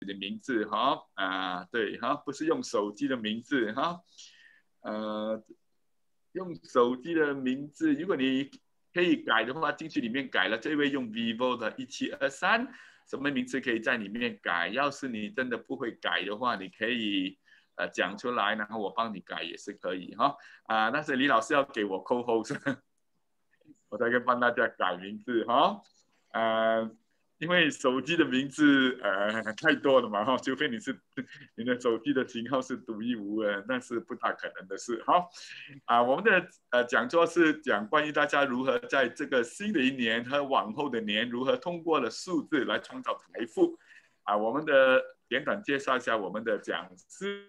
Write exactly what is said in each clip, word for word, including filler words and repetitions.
的名字哈啊，对哈，不是用手机的名字哈，呃，用手机的名字，如果你可以改的话，进去里面改了，这位用 vivo 的一七二三，什么名字可以在里面改？要是你真的不会改的话，你可以呃讲出来，然后我帮你改也是可以哈啊。但是李老师要给我 co-host，我才可以帮大家改名字哈。呃，因为手机的名字呃太多了嘛哈，除非你是你的手机的型号是独一无二，那是不大可能的事哈。啊，我们的呃讲座是讲关于大家如何在这个新的一年和往后的年，如何通过了数字来创造财富。啊，我们的简短介绍一下我们的讲师。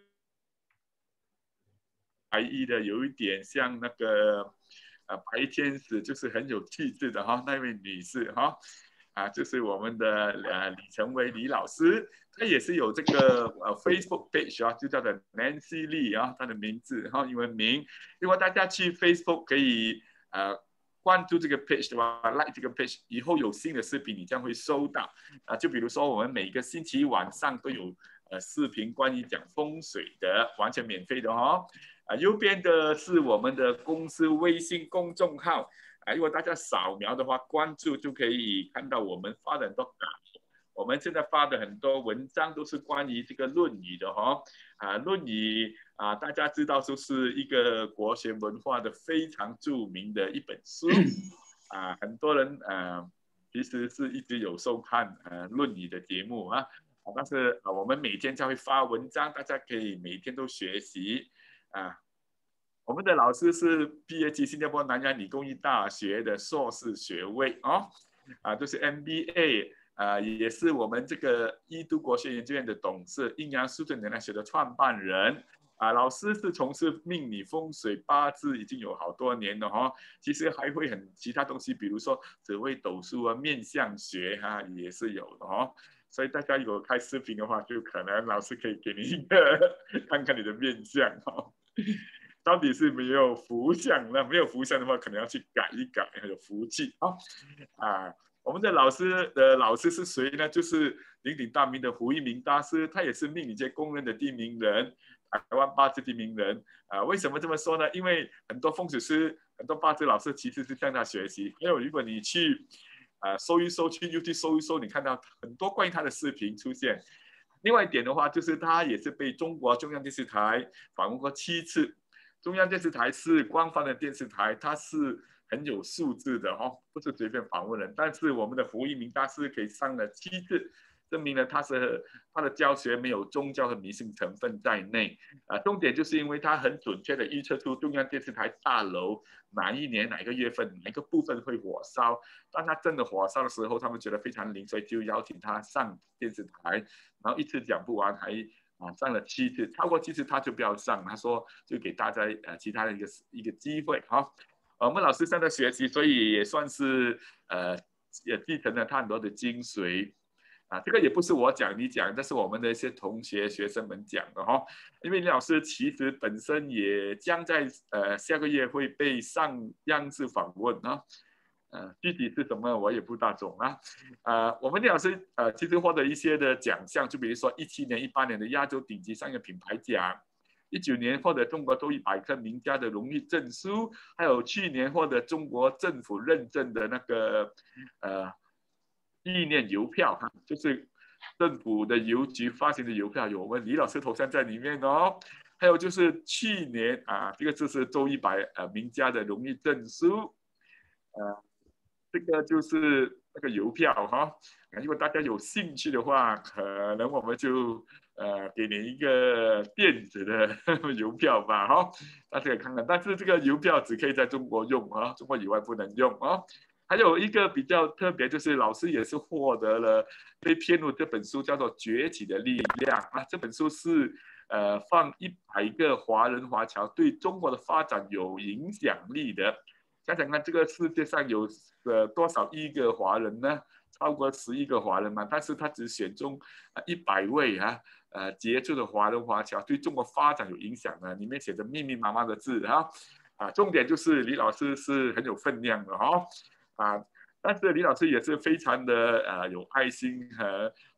白衣的有一点像那个呃白天使，就是很有气质的哈，那位女士哈啊，就是我们的呃李成威李老师，她也是有这个呃 Facebook page 啊，就叫做 Nancy Lee 啊，她的名字哈英文名。如果大家去 Facebook 可以呃关注这个 page 的话 ，like 这个 page，以后有新的视频你将会收到啊。就比如说我们每个星期晚上都有呃视频关于讲风水的，完全免费的哦。啊，右边的是我们的公司微信公众号啊，如果大家扫描的话，关注就可以看到我们发的很多稿。我们现在发的很多文章都是关于这个《论语》的哈、哦，啊，《论语》啊，大家知道就是一个国学文化的非常著名的一本书啊，很多人呃其实是一直有收看呃《论语》的节目啊，但是啊，我们每天将会发文章，大家可以每天都学习。啊，我们的老师是毕业于新加坡南洋理工大学的硕士学位哦，啊，就是 M B A， 啊，也是我们这个一都国学研究院的董事，阴阳数字能量学的创办人。啊，老师是从事命理风水八字已经有好多年了哈、哦，其实还会很其他东西，比如说紫微斗数啊、面相学哈、啊、也是有的哦。所以大家如果开视频的话，就可能老师可以给你一个看看你的面相哦。到底是没有福相，那没有福相的话，可能要去改一改，有福气啊、哦、啊！我们的老师的老师是谁呢？就是鼎鼎大名的胡一鸣大师，他也是命理界公认的第一名人，台湾八字第一名人啊。为什么这么说呢？因为很多风水师、很多八字老师其实是向他学习。因为如果你去啊搜一搜，去 YouTube 搜一搜，你看到很多关于他的视频出现。另外一点的话，就是他也是被中国中央电视台访问过七次。中央电视台是官方的电视台，它是很有素质的哦，不是随便访问人。但是我们的胡一鸣大师可以上了七次，证明了他是他的教学没有宗教和迷信成分在内。啊，重点就是因为他很准确的预测出中央电视台大楼哪一年哪一个月份哪一个部分会火烧。当他真的火烧的时候，他们觉得非常灵，所以就邀请他上电视台，然后一次讲不完，还啊，上了七次，超过七次他就不要上。他说就给大家呃其他的一个一个机会哈。我们老师正在学习，所以也算是呃也继承了他很多的精髓啊。这个也不是我讲你讲，这是我们的一些同学学生们讲的哈。因为李老师其实本身也将在呃下个月会被上央视访问啊。呃，具体是什么我也不大懂啊。呃，我们李老师呃其实获得一些的奖项，就比如说一七年、一八年的亚洲顶级商业品牌奖，一九年获得中国周一百科名家的荣誉证书，还有去年获得中国政府认证的那个呃意念邮票哈，就是政府的邮局发行的邮票，有我们李老师头像在里面哦。还有就是去年啊，这个就是周一百呃名家的荣誉证书，呃。这个就是那个邮票哈，如果大家有兴趣的话，可能我们就呃给你一个电子的邮票吧哈，大家可以看看。但是这个邮票只可以在中国用啊，中国以外不能用啊。还有一个比较特别，就是老师也是获得了被骗入这本书叫做《崛起的力量》啊，这本书是呃放一百个华人华侨对中国的发展有影响力的。想想看，这个世界上有呃多少亿个华人呢？超过十亿个华人嘛，但是他只选中一百位啊，呃杰出的华人华侨对中国发展有影响的，里面写着密密麻麻的字哈啊，重点就是李老师是很有分量的哈啊，但是李老师也是非常的呃有爱心和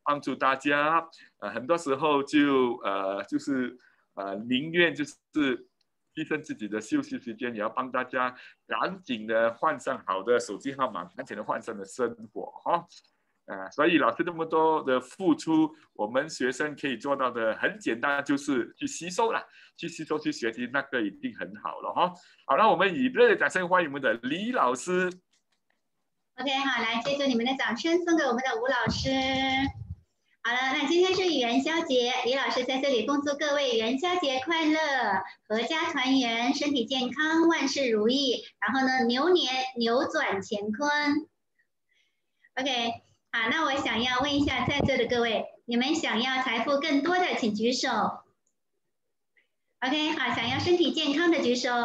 帮助大家。呃，很多时候就呃就是呃宁愿就是牺牲自己的休息时间，也要帮大家赶紧的换上好的手机号码，赶紧的换上的生活哈。呃，所以老师这么多的付出，我们学生可以做到的很简单，就是去吸收啦，去吸收去学习，那个已经很好了哈。好，那我们以热烈掌声欢迎我们的李老师。 OK， 好，来，借助你们的掌声，送给我们的吴老师。好了，那今天是元宵节，李老师在这里恭祝各位元宵节快乐，阖家团圆，身体健康，万事如意。然后呢，牛年扭转乾坤。OK， 好，那我想要问一下在座的各位，你们想要财富更多的，请举手。OK， 好，想要身体健康的举手。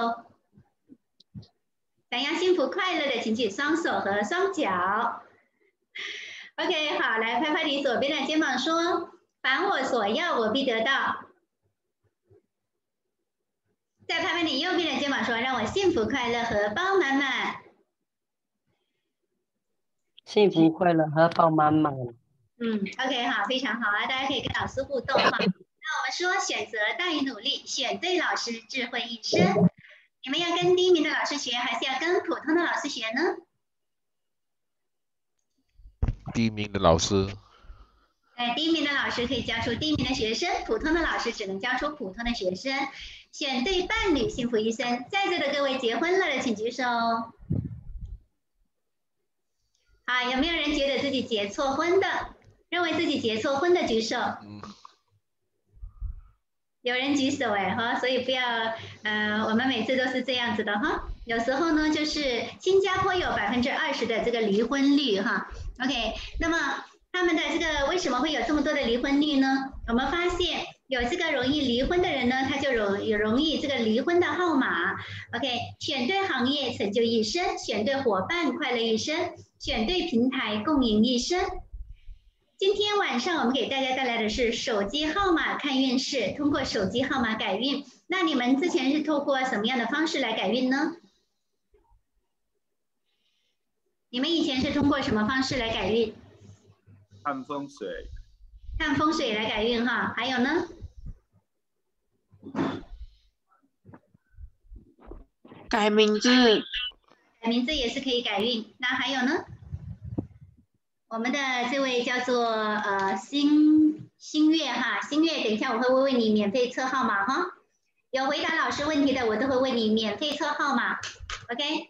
想要幸福快乐的，请举双手和双脚。OK， 好，来拍拍你左边的肩膀，说：凡我所要，我必得到。再拍拍你右边的肩膀，说：让我幸福快乐，荷包满满。 幸福快乐，荷包满满。 嗯 ，OK， 好，非常好啊，大家可以跟老师互动哈。那我们说，选择大于努力，选对老师，智慧一生。你们要跟第一名的老师学，还是要跟普通的老师学呢？ 第一名的老师。 哎，第一名的老师可以教出第一名的学生，普通的老师只能教出普通的学生。选对伴侣，幸福一生。在座的各位结婚了的，请举手。好，有没有人觉得自己结错婚的？认为自己结错婚的举手。嗯。有人举手哎哈，所以不要，呃，我们每次都是这样子的哈。有时候呢，就是新加坡有百分之二十的这个离婚率哈。OK， 那么他们的这个为什么会有这么多的离婚率呢？我们发现有这个容易离婚的人呢，他就容有容易这个离婚的号码。OK， 选对行业成就一生，选对伙伴快乐一生，选对平台共赢一生。今天晚上我们给大家带来的是手机号码看运势，通过手机号码改运。那你们之前是透过什么样的方式来改运呢？你们以前是通过什么方式来改运？ 看风水。 看风水来改运哈，还有呢？ 改名字。 改名字也是可以改运。那还有呢？我们的这位叫做呃新新月哈，新月，等一下我会为你免费测号码哈。有回答老师问题的，我都会为你免费测号码 ，OK？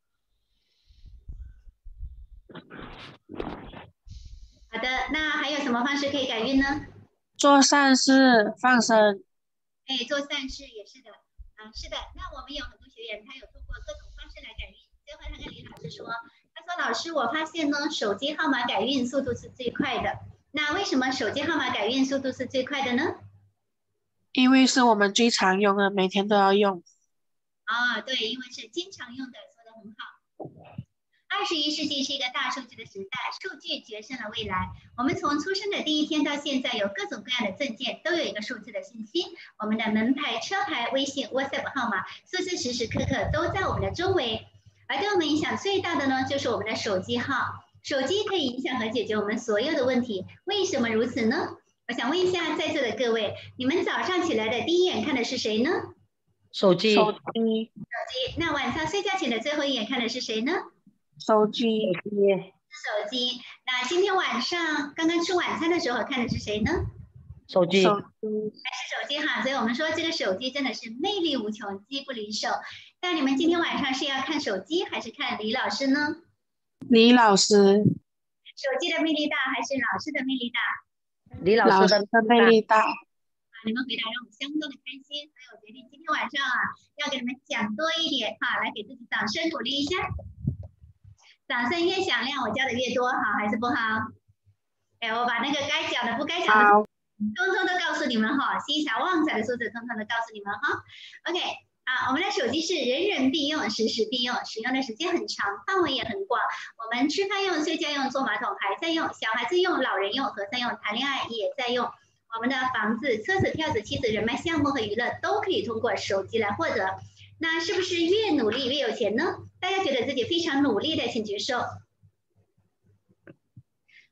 好的，那还有什么方式可以改运呢？ 做善事，放生。 哎，做善事也是的，啊，是的。那我们有很多学员，他有通过各种方式来改运。最后他跟李老师说。他说：“老师，我发现呢，手机号码改运速度是最快的。那为什么手机号码改运速度是最快的呢？ 因为是我们最常用的，每天都要用。 啊，对，因为是经常用的，说得很好。二十一世纪是一个大数据的时代，数据决胜了未来。我们从出生的第一天到现在，有各种各样的证件，都有一个数字的信息。我们的门牌、车牌、微信、WhatsApp 号码，数字时时刻刻都在我们的周围。”而对我们影响最大的呢，就是我们的手机号。手机可以影响和解决我们所有的问题，为什么如此呢？我想问一下在座的各位，你们早上起来的第一眼看的是谁呢？ 手机。 手机。 手机。那晚上睡觉前的最后一眼看的是谁呢？ 手机。 手机。那今天晚上刚刚吃晚餐的时候看的是谁呢？ 手机。 手机。 还是手机哈，所以我们说这个手机真的是魅力无穷，机不离手。那你们今天晚上是要看手机还是看李老师呢？ 李老师。 手机的魅力大还是老师的魅力大？ 李老师的魅力大。 啊，你们回答让我相当的开心，所以我决定今天晚上啊，要给你们讲多一点哈，来给自己掌声鼓励一下。掌声越响亮，我教的越多，好还是不好？哎，我把那个该讲的、不该讲的，通通都告诉你们哈，心想旺财的数字，通通都告诉你们哈。OK。啊，我们的手机是人人必用，时时必用，使用的时间很长，范围也很广。我们吃饭用、睡觉用、坐马桶还在用，小孩子用、老人用、和尚用、谈恋爱也在用。我们的房子、车子、票子、妻子、人脉、项目和娱乐都可以通过手机来获得。那是不是越努力越有钱呢？大家觉得自己非常努力的，请举手。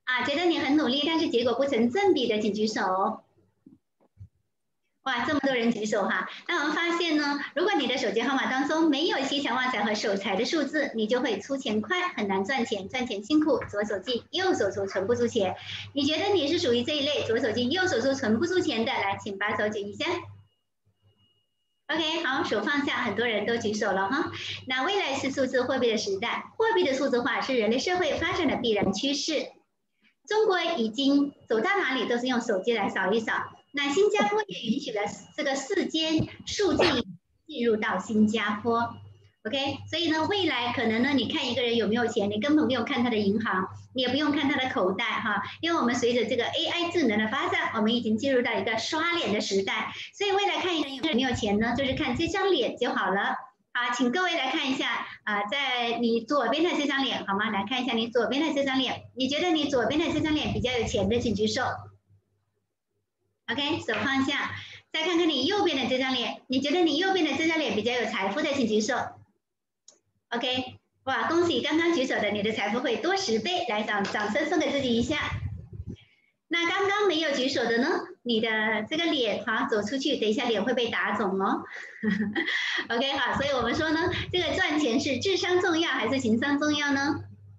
啊，觉得你很努力，但是结果不成正比的，请举手。哇，这么多人举手哈！那我们发现呢，如果你的手机号码当中没有西财旺财和守财的数字，你就会出钱快，很难赚钱，赚钱辛苦，左手进右手出，存不住钱。你觉得你是属于这一类左手进右手出存不住钱的？来，请把手举一下。OK， 好，手放下，很多人都举手了哈。那未来是数字货币的时代，货币的数字化是人类社会发展的必然趋势。中国已经走到哪里都是用手机来扫一扫。那新加坡也允许了这个四间数据进入到新加坡 ，OK， 所以呢，未来可能呢，你看一个人有没有钱，你根本不用看他的银行，你也不用看他的口袋哈，因为我们随着这个 A I 智能的发展，我们已经进入到一个刷脸的时代，所以未来看一个人有没有钱呢，就是看这张脸就好了。好，请各位来看一下啊、呃，在你左边的这张脸好吗？来看一下你左边的这张脸，你觉得你左边的这张脸比较有钱的，请举手。OK， 手放下，再看看你右边的这张脸，你觉得你右边的这张脸比较有财富的，请举手。OK， 哇，恭喜刚刚举手的，你的财富会多十倍，来掌掌声送给自己一下。那刚刚没有举手的呢，你的这个脸哈走出去，等一下脸会被打肿哦。OK， 好，所以我们说呢，这个赚钱是智商重要还是情商重要呢？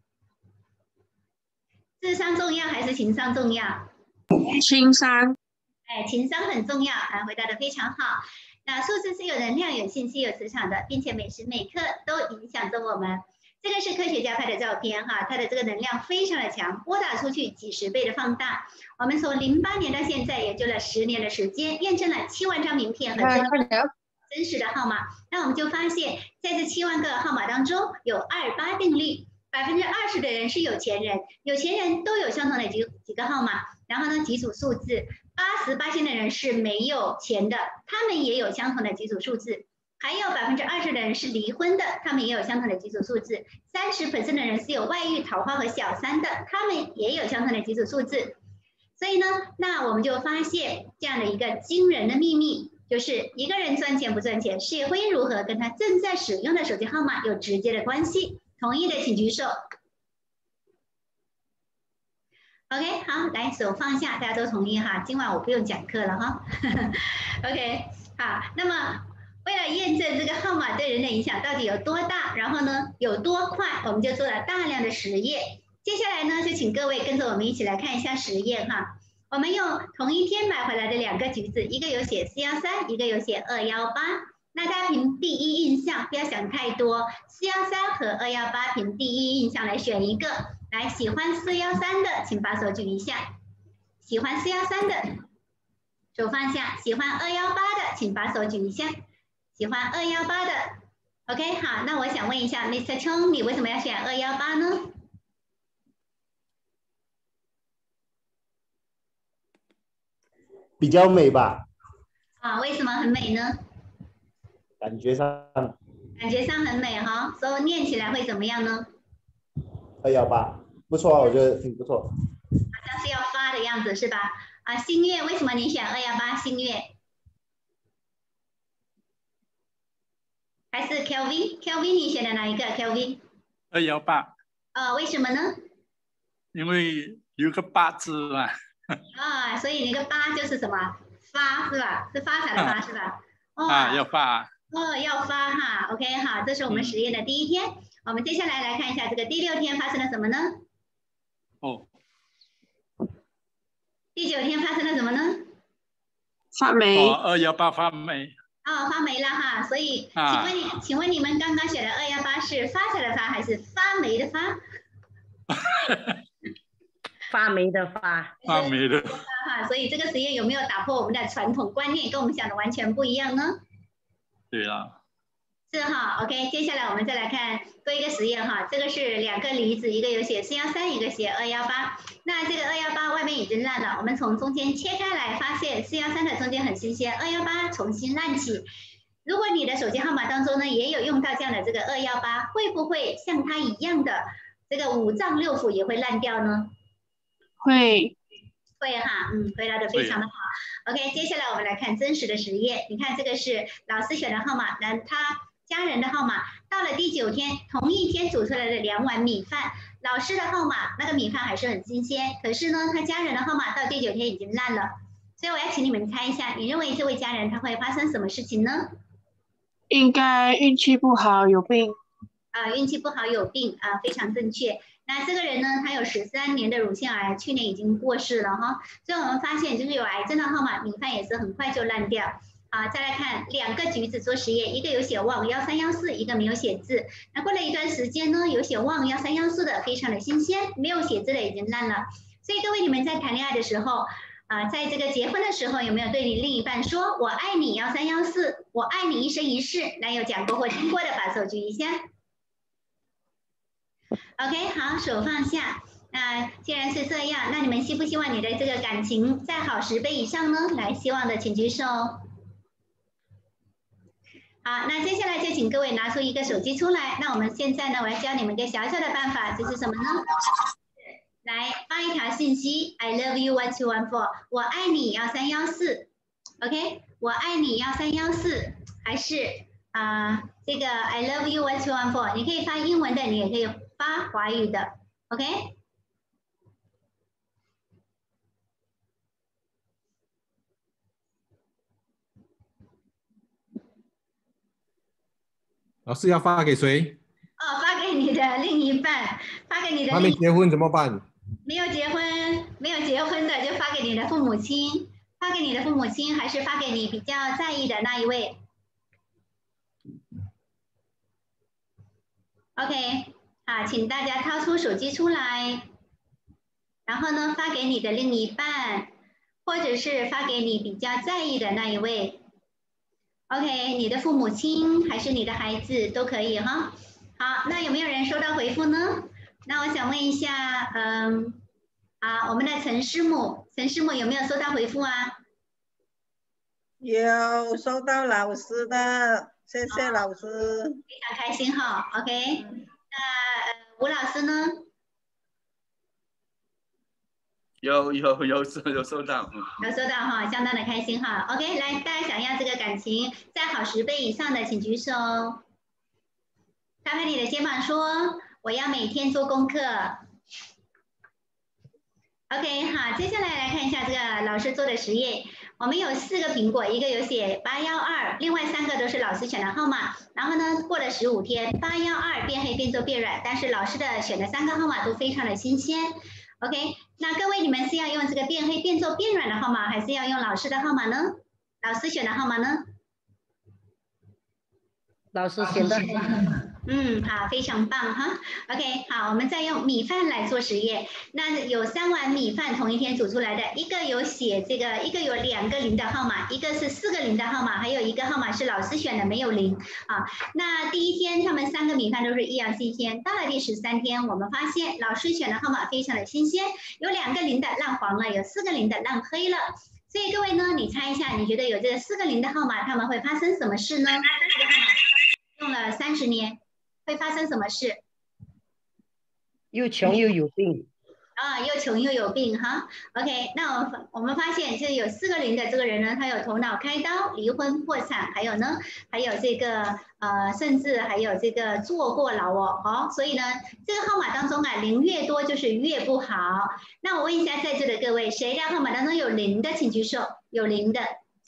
智商重要还是情商重要？ 情商。 哎，情商很重要啊，回答的非常好。那数字是有能量、有信息、有磁场的，并且每时每刻都影响着我们。这个是科学家拍的照片哈，它的这个能量非常的强，拨打出去几十倍的放大。我们从零八年到现在，也就了十年的时间，验证了七万张名片和真实的号码。那我们就发现，在这七万个号码当中，有二八定律，百分之二十的人是有钱人，有钱人都有相同的几几个号码，然后呢几组数字。八十八%的人是没有钱的，他们也有相同的几组数字。还有百分之二十的人是离婚的，他们也有相同的几组数字。三十 percent 的人是有外遇、桃花和小三的，他们也有相同的几组数字。所以呢，那我们就发现这样的一个惊人的秘密，就是一个人赚钱不赚钱，事业婚姻如何，跟他正在使用的手机号码有直接的关系。同意的请举手。OK， 好，来手放下，大家都同意哈。今晚我不用讲课了哈。OK， 好，那么为了验证这个号码对人的影响到底有多大，然后呢有多快，我们就做了大量的实验。接下来呢，就请各位跟着我们一起来看一下实验哈。我们用同一天买回来的两个橘子，一个有写四一三，一个有写二一八。那大家凭第一印象，不要想太多，四一三和二一八凭第一印象来选一个。来，喜欢四一三的，请把手举一下。喜欢四一三的，手放下。喜欢二一八的，请把手举一下。喜欢二一八的 ，OK， 好，那我想问一下 ，Mister Chong， 你为什么要选二一八呢？ 比较美吧。 啊，为什么很美呢？ 感觉上。 感觉上很美哈，所以念起来会怎么样呢？ 二一八。不错，我觉得挺不错。 好像是要发的样子是吧？啊，新月，为什么你选二一八新月？还是 Kelvin？Kelvin 你选的哪一个 ？Kelvin？ 二一八。 呃，为什么呢？ 因为有个八字嘛。 啊，所以那个八就是什么？发是吧？是发财的发是吧？哦、 啊，要发。 哦，要发哈。OK， 好，这是我们实验的第一天。嗯、我们接下来来看一下这个第六天发生了什么呢？ 哦， 第九天发生了什么呢？ 发霉。 哦，二一八发霉。 哦，发霉了哈。所以，请问你，啊、请问你们刚刚选的二一八是发财的发还是发霉的发？ 发霉的发。 发霉的。 哈，所以这个实验有没有打破我们的传统观念，跟我们想的完全不一样呢？ 对啊。 是哈 ，OK， 接下来我们再来看多一个实验哈，这个是两个梨子，一个有写四一三，一个写二一八。那这个二一八外面已经烂了，我们从中间切开来，发现四一三的中间很新鲜，二一八重新烂起。如果你的手机号码当中呢也有用到这样的这个二一八，会不会像它一样的这个五脏六腑也会烂掉呢？ 会。 会哈，嗯，回答的非常的好。OK， 接下来我们来看真实的实验，你看这个是老师选的号码，那他家人的号码，到了第九天，同一天煮出来的两碗米饭， 老师的号码那个米饭还是很新鲜，可是呢，他家人的号码到第九天已经烂了。所以我要请你们猜一下，你认为这位家人他会发生什么事情呢？ 应该运气不好，有病。 啊、呃，运气不好有病啊、呃，非常正确。那这个人呢，他有十三年的乳腺癌，去年已经过世了哈。所以我们发现，就是有癌症的号码，米饭也是很快就烂掉。啊，再来看两个橘子做实验，一个有写旺幺三幺四，一个没有写字。那过了一段时间呢，有写旺幺三幺四的非常的新鲜，没有写字的已经烂了。所以各位你们在谈恋爱的时候，啊，在这个结婚的时候，有没有对你另一半说我爱你幺三幺四，我爱你一生一世？那有讲过或听过的，把手举一下。OK， 好，手放下。那既然是这样，那你们希不希望你的这个感情再好十倍以上呢？来，希望的请举手。好，那接下来就请各位拿出一个手机出来。那我们现在呢，我要教你们一个小小的办法，就是什么呢？来发一条信息 ，I love you one two one four， 我爱你幺三幺四 ，OK， 我爱你幺三幺四，还是啊、呃、这个 I love you one two one four， 你可以发英文的，你也可以发华语的 ，OK。 老师要发给谁？ 哦，发给你的另一半，发给你的另一半。 还没结婚怎么办？ 没有结婚，没有结婚的就发给你的父母亲，发给你的父母亲，还是发给你比较在意的那一位 ？OK， 啊，请大家掏出手机出来，然后呢，发给你的另一半，或者是发给你比较在意的那一位。OK， 你的父母亲还是你的孩子都可以哈。好，那有没有人收到回复呢？那我想问一下，嗯，啊，我们的陈师母，陈师母有没有收到回复啊？ 有收到老师的，谢谢老师。 非常开心哈 ，OK。那呃，吴老师呢？ 有有有收有收到，嗯， 有收到哈，相当的开心哈。OK， 来，大家想要这个感情再好十倍以上的，请举手。拍拍你的肩膀说：“我要每天做功课。” OK， 好，接下来来看一下这个老师做的实验。我们有四个苹果，一个有写八一二，另外三个都是老师选的号码。然后呢，过了十五天，八一二变黑变皱变软，但是老师的选的三个号码都非常的新鲜。OK， 那各位你们是要用这个变黑变皱变软的号码，还是要用老师的号码呢？老师选的号码呢？ 老师选的。 嗯，好，非常棒哈。OK， 好，我们再用米饭来做实验。那有三碗米饭同一天煮出来的，一个有写这个，一个有两个零的号码，一个是四个零的号码，还有一个号码是老师选的没有零啊。那第一天他们三个米饭都是一样新鲜，到了第十三天，我们发现老师选的号码非常的新鲜，有两个零的烂黄了，有四个零的烂黑了。所以各位呢，你猜一下，你觉得有这个四个零的号码，他们会发生什么事呢？用了三十年。会发生什么事？ 又穷又有病啊，又穷又有病哈。OK， 那我我们发现，就是有四个零的这个人呢，他有头脑开刀、离婚、破产，还有呢，还有这个呃，甚至还有这个坐过牢哦。哦，所以呢，这个号码当中啊，零越多就是越不好。那我问一下在座的各位，谁的号码当中有零的，请举手。有零的。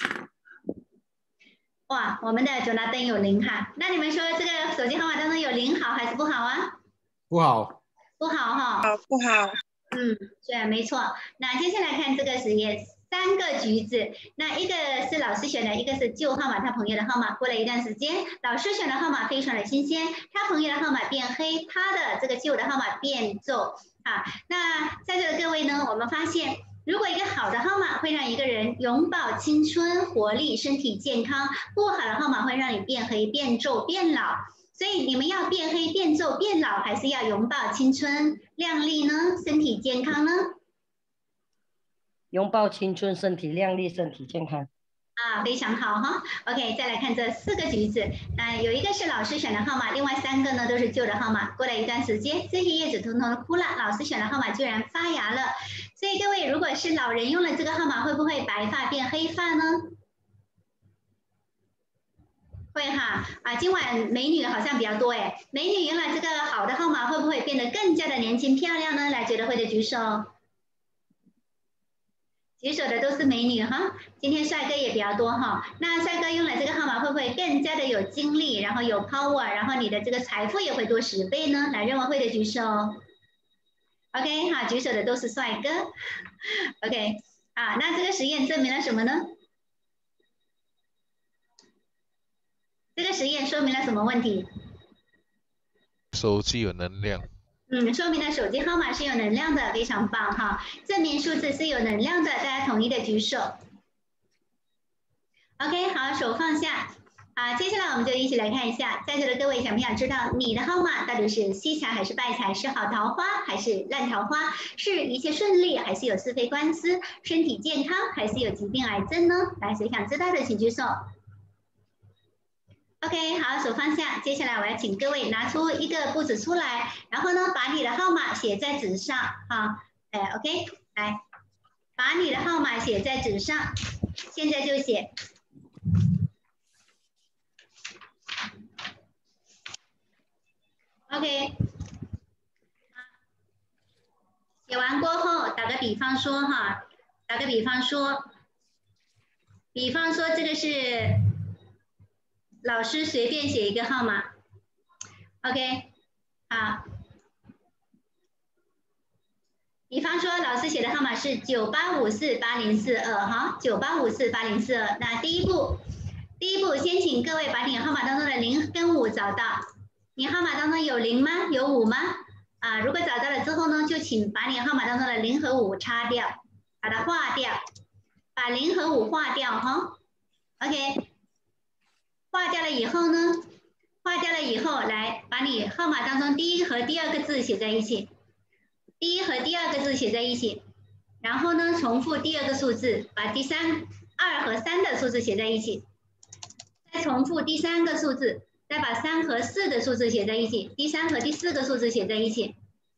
哇，我们的九拿灯有零哈，那你们说这个手机号码当中有零好还是不好啊？ 不好， 不好哈， 好不好？ 嗯，对，没错。那接下来看这个实验，三个橘子，那一个是老师选的，一个是旧号码，他朋友的号码。过了一段时间，老师选的号码非常的新鲜，他朋友的号码变黑，他的这个旧的号码变皱。啊，那在座的各位呢，我们发现。如果一个好的号码会让一个人永葆青春活力、身体健康，不好的号码会让你变黑、变皱、变老。所以你们要变黑、变皱、变老，还是要永葆青春、靓丽呢？身体健康呢？ 拥抱青春，身体靓丽，身体健康。 啊，非常好哈。OK， 再来看这四个橘子，呃，有一个是老师选的号码，另外三个呢都是旧的号码。过了一段时间，这些叶子统统都枯了，老师选的号码居然发芽了。所以各位，如果是老人用了这个号码，会不会白发变黑发呢？ 会哈啊，今晚美女好像比较多哎，美女原来这个好的号码会不会变得更加的年轻漂亮呢？来，觉得会的举手。举手的都是美女哈，今天帅哥也比较多哈。那帅哥用了这个号码会不会更加的有精力，然后有 power， 然后你的这个财富也会多十倍呢？来，认为会的举手。OK， 好，举手的都是帅哥。OK， 啊，那这个实验证明了什么呢？这个实验说明了什么问题？ 手机有能量。 嗯，说明了手机号码是有能量的，非常棒哈！正面数字是有能量的，大家统一的举手。OK， 好，手放下。啊，接下来我们就一起来看一下，在座的各位想不想知道你的号码到底是西财还是败财，是好桃花还是烂桃花，是一切顺利还是有是非官司，身体健康还是有疾病癌症呢？来，谁想知道的请举手。OK， 好，手放下。接下来我要请各位拿出一个簿子出来，然后呢，把你的号码写在纸上，哈，哎 ，OK， 来，把你的号码写在纸上，现在就写。OK， 写完过后，打个比方说哈，打个比方说，比方说这个是。老师随便写一个号码 ，OK， 好。比方说，老师写的号码是九八五四八零四二，哈，九八五四八零四二。那第一步，第一步先请各位把你号码当中的零跟五找到。你号码当中有零吗？有五吗？啊，如果找到了之后呢，就请把你号码当中的零和五擦掉，把它划掉，把零和五划掉，哈 ，OK。划掉了以后呢，划掉了以后，来把你号码当中第一和第二个字写在一起，第一和第二个字写在一起，然后呢，重复第二个数字，把第三、二和三的数字写在一起，再重复第三个数字，再把三和四的数字写在一起，第三和第四个数字写在一起，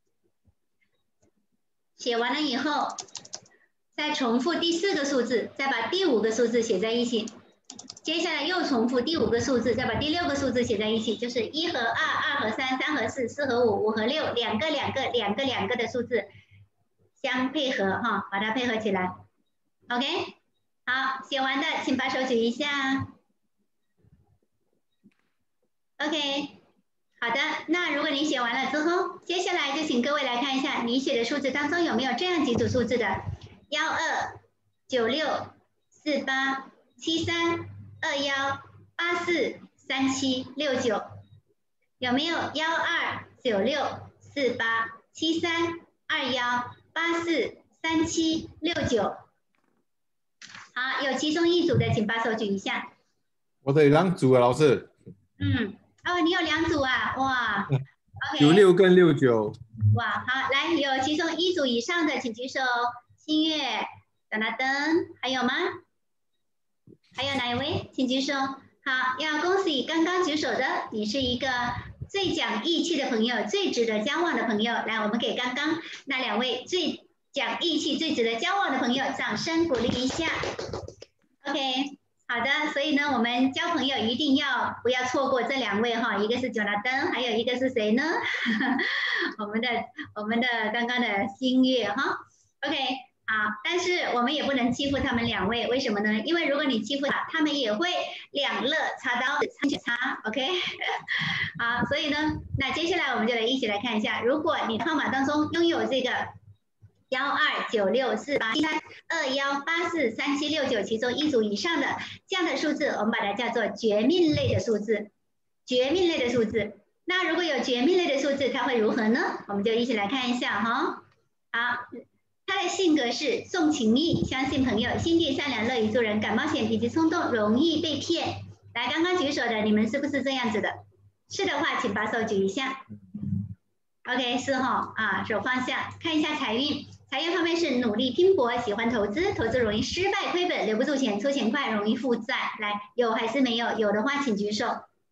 写完了以后，再重复第四个数字，再把第五个数字写在一起。接下来又重复第五个数字，再把第六个数字写在一起，就是一和二、二和三、三和四、四和五、五和六，两个两个、两个两个的数字相配合哈，把它配合起来。OK， 好，写完的请把手举一下。OK， 好的，那如果你写完了之后，接下来就请各位来看一下你写的数字当中有没有这样几组数字的：幺二、九六、四八、七三。二幺八四三七六九，有没有幺二九六四八七三二幺八四三七六九？好，有其中一组的，请把手举一下。 我的有两组啊，老师。 嗯，哦，你有两组啊，哇。OK。 九六跟六九。 哇，好，来，有其中一组以上的，请举手。新月、等等灯，还有吗？还有哪一位？请举手。好，要恭喜刚刚举手的，你是一个最讲义气的朋友，最值得交往的朋友。来，我们给刚刚那两位最讲义气、最值得交往的朋友掌声鼓励一下。OK， 好的。所以呢，我们交朋友一定要不要错过这两位哈，一个是九拿灯，还有一个是谁呢？我们的我们的刚刚的新月哈。OK。好，但是我们也不能欺负他们两位，为什么呢？因为如果你欺负他，他们也会两肋插刀参选插 ，OK？ 好，所以呢，那接下来我们就来一起来看一下，如果你号码当中拥有这个幺二九六四八七三二幺八四三七六九其中一组以上的这样的数字，我们把它叫做绝命类的数字，绝命类的数字。那如果有绝命类的数字，它会如何呢？我们就一起来看一下哈。好。他的性格是重情义，相信朋友，心地善良，乐于助人，敢冒险，脾气冲动，容易被骗。来，刚刚举手的，你们是不是这样子的？是的话，请把手举一下。OK， 是哈啊，手放下，看一下财运。财运方面是努力拼搏，喜欢投资，投资容易失败亏本，留不住钱，出钱快，容易负债。来，有还是没有？有的话，请举手。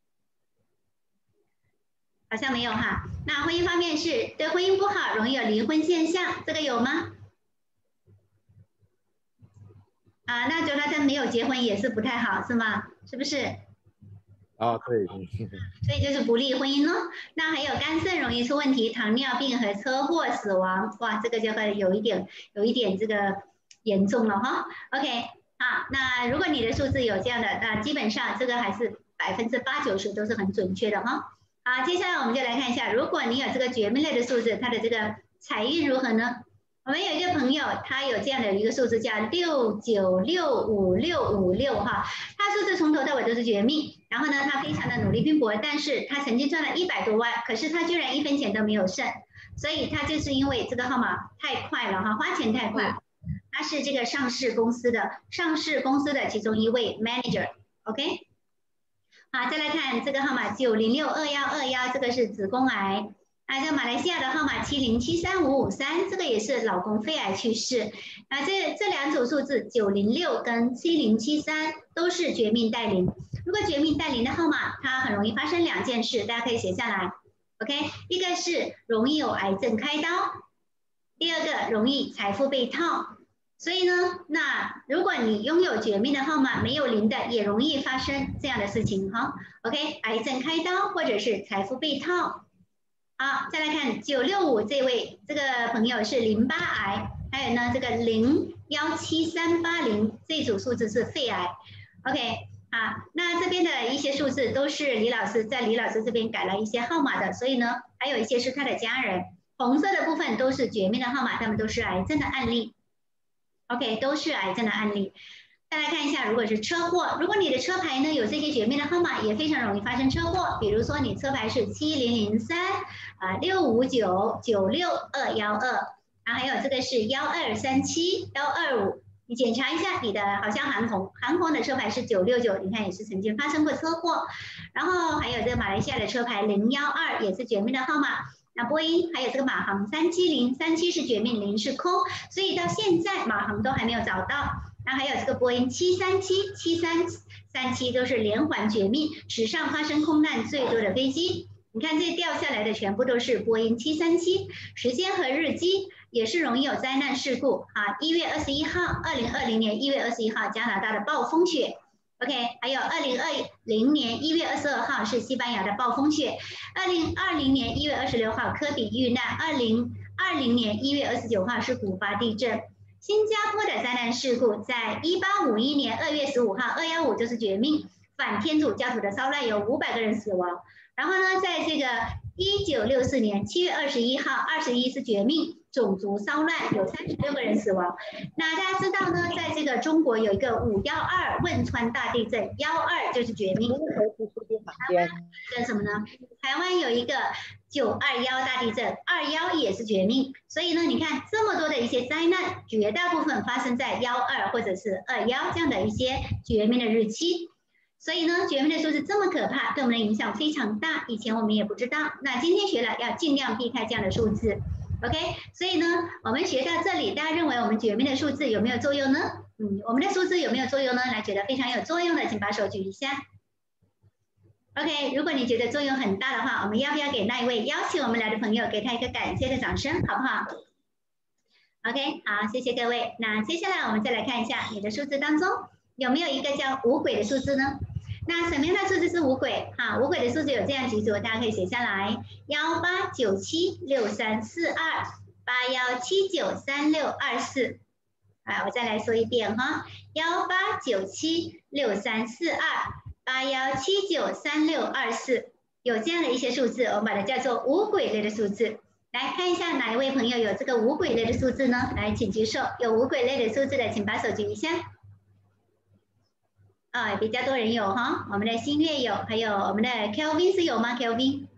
好像没有哈。那婚姻方面是对婚姻不好，容易有离婚现象，这个有吗？啊，那就他他没有结婚也是不太好，是吗？是不是啊，对， 所以就是不利婚姻咯。那还有肝肾容易出问题，糖尿病和车祸死亡，哇，这个就会有一点有一点这个严重了哈。OK， 好，那如果你的数字有这样的，那基本上这个还是百分之八九十都是很准确的哈。好，接下来我们就来看一下，如果你有这个绝命类的数字，它的这个财运如何呢？我们有一个朋友，他有这样的一个数字叫六九六五六五六哈，他数字从头到尾都是绝命，然后呢，他非常的努力拼搏，但是他曾经赚了一百多万，可是他居然一分钱都没有剩，所以他就是因为这个号码太快了哈，花钱太快。他是这个上市公司的上市公司的其中一位 manager，OK， 好，再来看这个号码九零六二幺二幺，这个是子宫癌。啊，这个马来西亚的号码七零七三五五三，这个也是老公肺癌去世。啊，这这两组数字九零六跟七零七三都是绝命带领。如果绝命带领的号码，它很容易发生两件事，大家可以写下来。OK， 一个是容易有癌症开刀，第二个容易财富被套。所以呢，那如果你拥有绝命的号码，没有零的，也容易发生这样的事情哈。OK， 癌症开刀或者是财富被套。好，再来看九六五这位这个朋友是淋巴癌，还有呢这个零一七三八零这组数字是肺癌。OK， 好，那这边的一些数字都是李老师在李老师这边改了一些号码的，所以呢还有一些是他的家人。红色的部分都是绝命的号码，他们都是癌症的案例。OK， 都是癌症的案例。再来看一下，如果是车祸，如果你的车牌呢有这些绝命的号码，也非常容易发生车祸。比如说你车牌是七零零三啊六五九九六二幺二，啊还有这个是一二三七一二五，你检查一下你的好像韩红韩红的车牌是九六九，你看也是曾经发生过车祸。然后还有这个马来西亚的车牌零一二也是绝命的号码。那波音还有这个马航三七零，三七是绝命，零是空，所以到现在马航都还没有找到。那还有这个波音七三七、七三三七都是连环绝命，史上发生空难最多的飞机。你看这掉下来的全部都是波音七三七，时间和日期也是容易有灾难事故啊。一月二十一号，二零二零年一月二十一号加拿大的暴风雪。OK， 还有二零二零年一月二十二号是西班牙的暴风雪，二零二零年一月二十六号科比遇难，二零二零年一月二十九号是古巴地震。新加坡的灾难事故在一八五一年二月十五号，二一五就是绝命，反天主教徒的骚乱有五百个人死亡。然后呢，在这个一九六四年七月二十一号，二十一是绝命，种族骚乱有三十六个人死亡。那大家知道呢，在这个中国有一个五一二汶川大地震，一二就是绝命。台湾跟什么呢？台湾有一个九二一大地震，二一也是绝命。所以呢，你看这么多的一些灾难，绝大部分发生在一二或者是二一这样的一些绝命的日期。所以呢，绝命的数字这么可怕，对我们的影响非常大。以前我们也不知道，那今天学了，要尽量避开这样的数字。OK， 所以呢，我们学到这里，大家认为我们绝命的数字有没有作用呢？嗯，我们的数字有没有作用呢？来，觉得非常有作用的，请把手举一下。OK， 如果你觉得作用很大的话，我们要不要给那一位邀请我们来的朋友，给他一个感谢的掌声，好不好 ？OK， 好，谢谢各位。那接下来我们再来看一下你的数字当中有没有一个叫五鬼的数字呢？那什么样的数字是五鬼？哈，五鬼的数字有这样几组，大家可以写下来：幺八九七六三四二，八幺七九三六二四。啊，我再来说一遍哈：幺八九七六三四二，八幺七九三六二四。有这样的一些数字，我们把它叫做五鬼类的数字。来看一下哪一位朋友有这个五鬼类的数字呢？来，请举手。有五鬼类的数字的，请把手举一下。啊、哦，比较多人有哈，我们的新月有，还有我们的 Kelvin 是有吗 ？Kelvin？OK，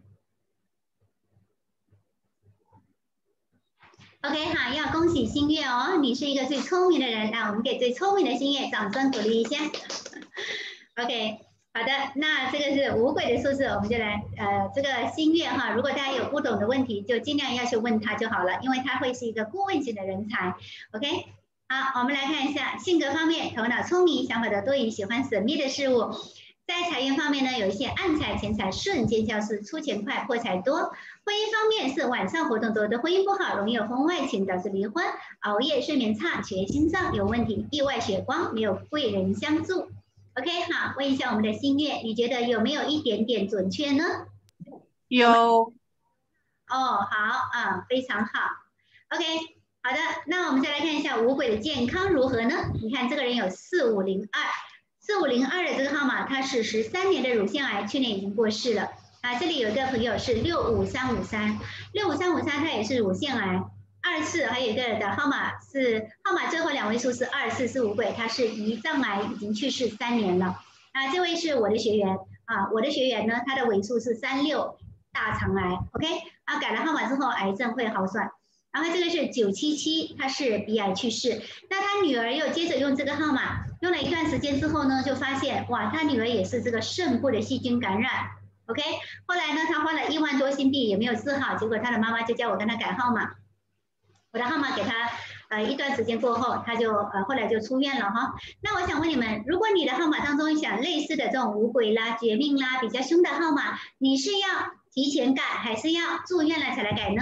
好，要恭喜新月哦，你是一个最聪明的人，那我们给最聪明的新月掌声鼓励一下。OK， 好的，那这个是五鬼的数字，我们就来呃这个新月哈，如果大家有不懂的问题，就尽量要去问他就好了，因为他会是一个顾问型的人才。OK。好，我们来看一下性格方面，头脑聪明，想法的多疑，喜欢神秘的事物。在财运方面呢，有一些暗财、钱财瞬间消失，出钱快，破财多。婚姻方面是晚上活动多的婚姻不好，容易有婚外情导致离婚，熬夜、睡眠差、缺心脏有问题，意外血光，没有贵人相助。 OK， 好，问一下我们的新月，你觉得有没有一点点准确呢？ 有。 哦，好啊，非常好。OK， 好的，那我们再来看一下五鬼的健康如何呢？你看这个人有四五零二，四五零二的这个号码，他是十三年的乳腺癌，去年已经过世了。啊，这里有一个朋友是六五三五三，六五三五三他也是乳腺癌。二四还有一个的号码是号码最后两位数是二四是五鬼，他是胰脏癌，已经去世三年了。啊，这位是我的学员啊，我的学员呢，他的尾数是三六大肠癌 ，OK， 啊，改了号码之后癌症会好转。然后这个是九七七，他是鼻癌去世。那他女儿又接着用这个号码，用了一段时间之后呢，就发现哇，他女儿也是这个肾部的细菌感染 ，OK。后来呢，他花了一万多新币也没有治好，结果他的妈妈就叫我跟他改号码。我的号码给他，呃，一段时间过后，他就呃后来就出院了哈。那我想问你们，如果你的号码当中想类似的这种五鬼啦、绝命啦、比较凶的号码，你是要提前改，还是要住院了才来改呢？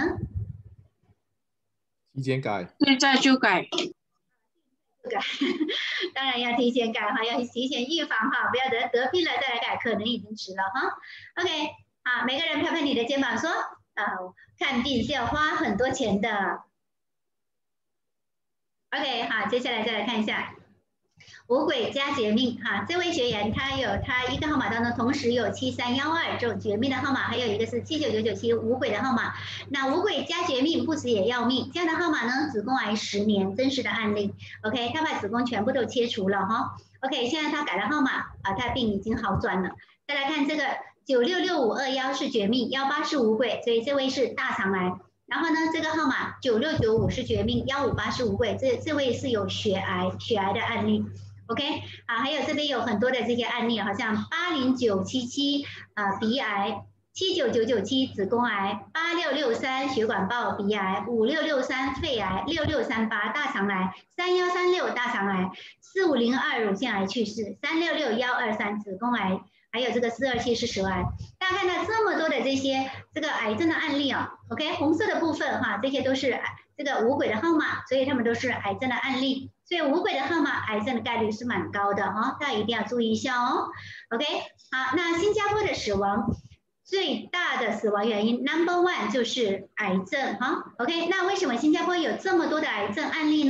提前改。 现在就改。 改，当然要提前改哈，要提前预防哈，不要得得病了再来改，可能已经迟了哈。OK， 好，每个人拍拍你的肩膀说，呃，看病是要花很多钱的。OK， 好，接下来再来看一下五鬼加绝命哈，这位学员他有他一个号码当中同时有七三一二这种绝命的号码，还有一个是七九九九七五鬼的号码。那五鬼加绝命不死也要命，这样的号码呢，子宫癌十年真实的案例。OK， 他把子宫全部都切除了哈。OK， 现在他改了号码啊，他病已经好转了。再来看这个九六六五二一是绝命，一八是五鬼，所以这位是大肠癌。然后呢，这个号码九六九五是绝命，一五八是五鬼，这这位是有血癌血癌的案例。OK， 啊，还有这边有很多的这些案例，好像八零九七七啊鼻癌，七九九九七子宫癌，八六六三血管爆鼻癌，五六六三肺癌，六六三八大肠癌，三一三六大肠癌，四五零二乳腺癌去世，三六六一二三子宫癌。还有这个四二七是舌癌，大家看到这么多的这些这个癌症的案例啊 ，OK， 红色的部分哈，这些都是这个五鬼的号码，所以他们都是癌症的案例，所以五鬼的号码癌症的概率是蛮高的哈，大家一定要注意一下哦 ，OK， 好，那新加坡的死亡最大的死亡原因 number one 就是癌症哈 ，OK， 那为什么新加坡有这么多的癌症案例呢？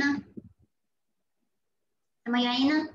什么原因呢？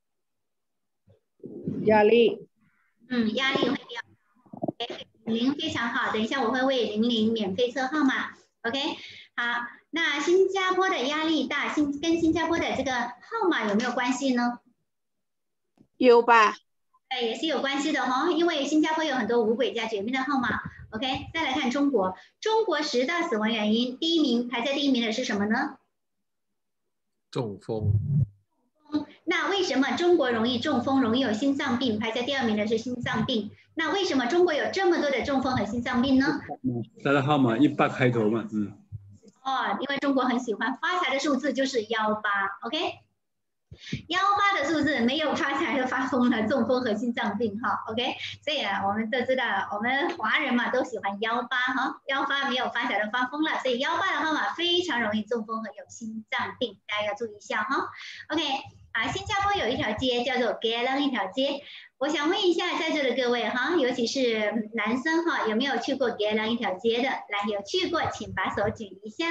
压力。 嗯，压力会比较高。零非常好，等一下我会为零零免费测号码。OK， 好，那新加坡的压力大，新跟新加坡的这个号码有没有关系呢？ 有吧？ 哎，也是有关系的哈，因为新加坡有很多五鬼加绝命的号码。OK， 再来看中国，中国十大死亡原因，第一名排在第一名的是什么呢？ 中风。 那为什么中国容易中风，容易有心脏病？排在第二名的是心脏病。那为什么中国有这么多的中风和心脏病呢？ 他的号码一八开头嘛，嗯。 哦，因为中国很喜欢发财的数字就是幺八 ，OK？ 幺八的数字没有发财就发疯了，中风和心脏病哈 ，OK？ 所以啊，我们都知道，我们华人嘛都喜欢幺八哈，幺八没有发财就发疯了，所以幺八的号码非常容易中风和有心脏病，大家要注意一下哈 ，OK？ 啊，新加坡有一条街叫做 Geylang 一条街，我想问一下在座的各位哈，尤其是男生哈，有没有去过 Geylang 一条街的？来，有去过请把手举一下。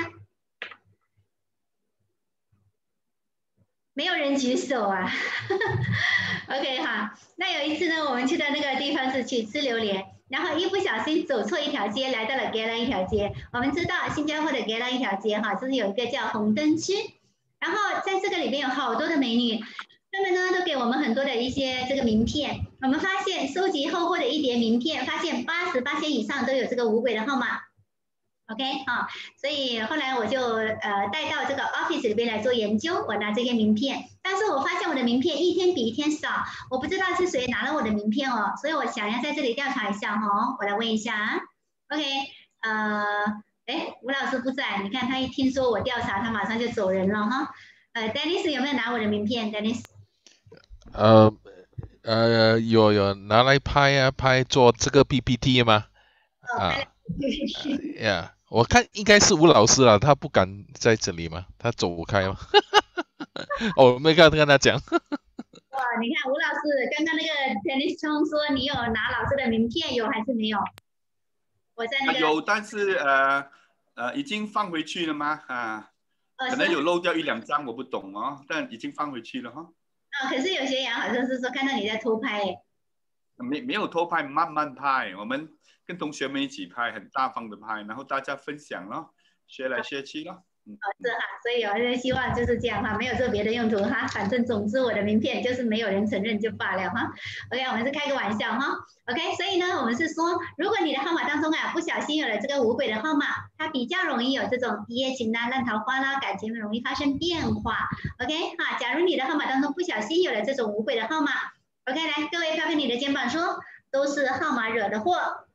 没有人举手啊，OK 哈，那有一次呢，我们去的那个地方是去吃榴莲，然后一不小心走错一条街，来到了 Geylang 一条街。我们知道新加坡的 Geylang 一条街哈，就是有一个叫红灯区，然后在这个里面有好多的美女，她们呢都给我们很多的一些这个名片。我们发现收集厚厚的一叠名片，发现八十八千以上都有这个五鬼的号码。OK 啊，所以后来我就呃带到这个 office 里边来做研究，我拿这些名片，但是我发现我的名片一天比一天少，我不知道是谁拿了我的名片哦，所以我想要在这里调查一下哈、哦，我来问一下啊 ，OK， 呃，哎，吴老师不在，你看他一听说我调查，他马上就走人了哈，呃 ，Dennis 有没有拿我的名片 ？Dennis？ 呃呃，有有拿来拍啊，拍做这个 P P T 吗？ 哦、 啊呀。Yeah. 我看应该是吴老师了，他不敢在这里嘛，他走开嘛。哦，没跟跟他讲。 哇， 你看吴老师刚刚那个 Dennis 冲说你有拿老师的名片，有还是没有？我在那个、 啊、有，但是呃呃已经放回去了吗？啊， 呃、 可能有漏掉一两张，我不懂哦，但已经放回去了哈。 啊，可是有些人好像是说看到你在偷拍耶。 没没有偷拍，慢慢拍，我们跟同学们一起拍，很大方的拍，然后大家分享咯，学来学去咯。 哦，是哈，所以我希望就是这样哈，没有做别的用途哈，反正总之我的名片就是没有人承认就罢了哈。OK， 我们是开个玩笑哈。OK， 所以呢，我们是说，如果你的号码当中啊不小心有了这个五鬼的号码，它比较容易有这种一夜情啦、烂桃花啦，感情容易发生变化。OK， 哈，假如你的号码当中不小心有了这种五鬼的号码 ，OK， 来，各位拍拍你的肩膀说，都是号码惹的祸，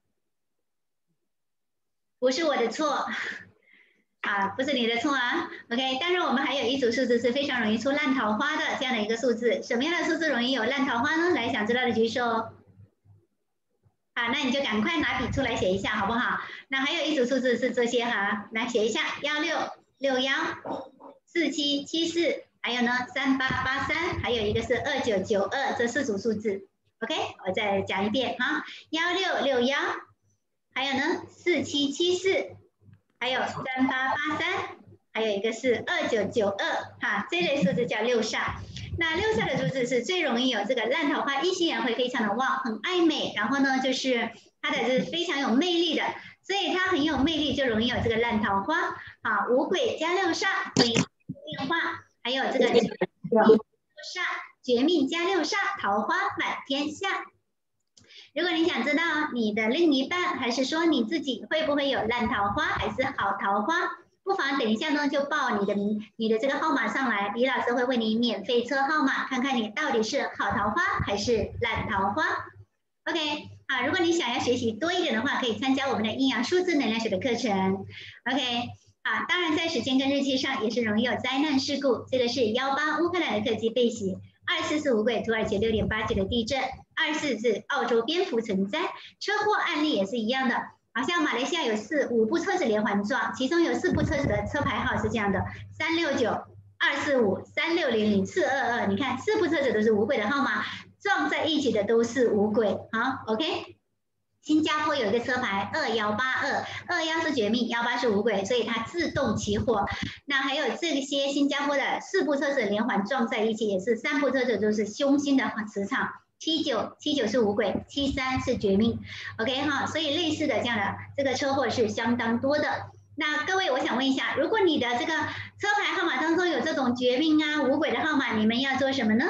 不是我的错。啊，不是你的错啊 ，OK。当然，我们还有一组数字是非常容易出烂桃花的这样的一个数字。什么样的数字容易有烂桃花呢？来，想知道的举手。好，那你就赶快拿笔出来写一下，好不好？那还有一组数字是这些哈，来写一下：幺六六幺、四七七四，还有呢三八八三，还有一个是二九九二，这四组数字。OK， 我再讲一遍哈：幺六六幺，还有呢四七七四。还有三八八三，还有一个是二九九二，哈，这类数字叫六煞。那六煞的数字是最容易有这个烂桃花，异性缘会非常的旺，很爱美，然后呢就是它的是非常有魅力的，所以它很有魅力，就容易有这个烂桃花。好，五鬼加六煞，所以变化，还有这个六煞绝命加六煞，桃花满天下。如果你想知道你的另一半，还是说你自己会不会有烂桃花，还是好桃花，不妨等一下呢就报你的名、你的这个号码上来，李老师会为你免费测号码，看看你到底是好桃花还是烂桃花。OK， 好，如果你想要学习多一点的话，可以参加我们的阴阳数字能量学的课程。OK， 好，当然在时间跟日期上也是容易有灾难事故，这个是幺八乌克兰的客机被袭。二四是五鬼土耳其六点八级的地震，二四是澳洲蝙蝠成灾，车祸案例也是一样的，好像马来西亚有四五部车子连环撞，其中有四部车子的车牌号是这样的：三六九、二四五、三六零零、四二二，你看四部车子都是五鬼的号码，撞在一起的都是五鬼。好 ，OK。新加坡有一个车牌二一八二， 二一是绝命，一八是五鬼，所以它自动起火。那还有这些新加坡的四部车子连环撞在一起，也是三部车子都是凶星的磁场。七九七九是五鬼，七三是绝命。OK 哈，所以类似的这样的这个车祸是相当多的。那各位，我想问一下，如果你的这个车牌号码当中有这种绝命啊、五鬼的号码，你们要做什么呢？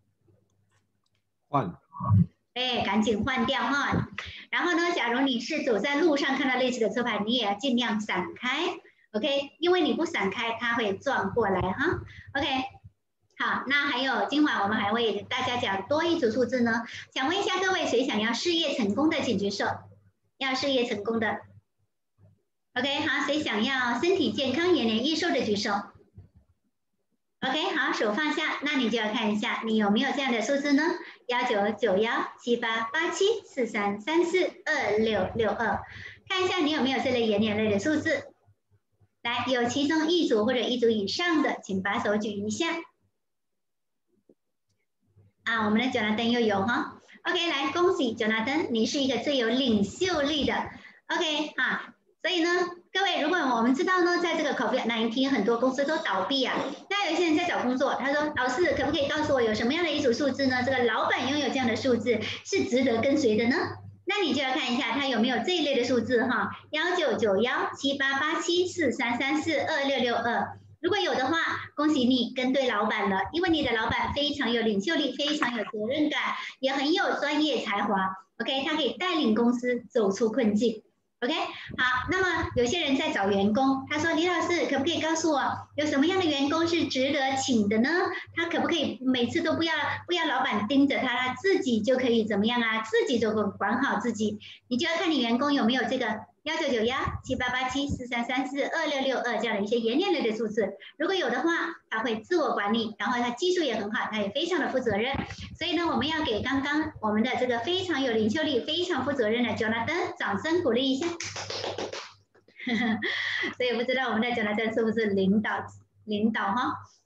换。 哎，赶紧换掉哈。然后呢，假如你是走在路上看到类似的车牌，你也要尽量闪开 ，OK？ 因为你不闪开，它会撞过来哈 ，OK？ 好，那还有今晚我们还会给大家讲多一组数字呢。想问一下各位，谁想要事业成功的请举手？要事业成功的 ，OK？ 好，谁想要身体健康、延年益寿的举手 ？OK？ 好，手放下，那你就要看一下你有没有这样的数字呢？幺九九幺七八八七四三三四二六六二，看一下你有没有这类延年类的数字。来，有其中一组或者一组以上的，请把手举一下。啊，我们的九拿灯又有哈。OK， 来，恭喜九拿灯，你是一个最有领袖力的。OK， 哈，所以呢，各位，如果我们知道呢，在这个 COVID 十九 很多公司都倒闭啊，那有些人在找工作，他说老师可不可以告诉我有什么样的一组数字呢？这个老板拥有这样的数字是值得跟随的呢？那你就要看一下他有没有这一类的数字哈，幺九九幺七八八七四三三四二六六二。如果有的话，恭喜你跟对老板了，因为你的老板非常有领袖力，非常有责任感，也很有专业才华。OK， 他可以带领公司走出困境。OK， 好，那么有些人在找员工，他说李老师可不可以告诉我有什么样的员工是值得请的呢？他可不可以每次都不要不要老板盯着他，他自己就可以怎么样啊？自己就管好自己，你就要看你员工有没有这个幺九九幺七八八七四三三四二六六二这样的一些延年类的数字，如果有的话，他会自我管理，然后他技术也很好，他也非常的负责任。所以呢，我们要给刚刚我们的这个非常有领袖力、非常负责任的 Jonathan 掌声鼓励一下。所以不知道我们的 Jonathan 是不是领导领导哈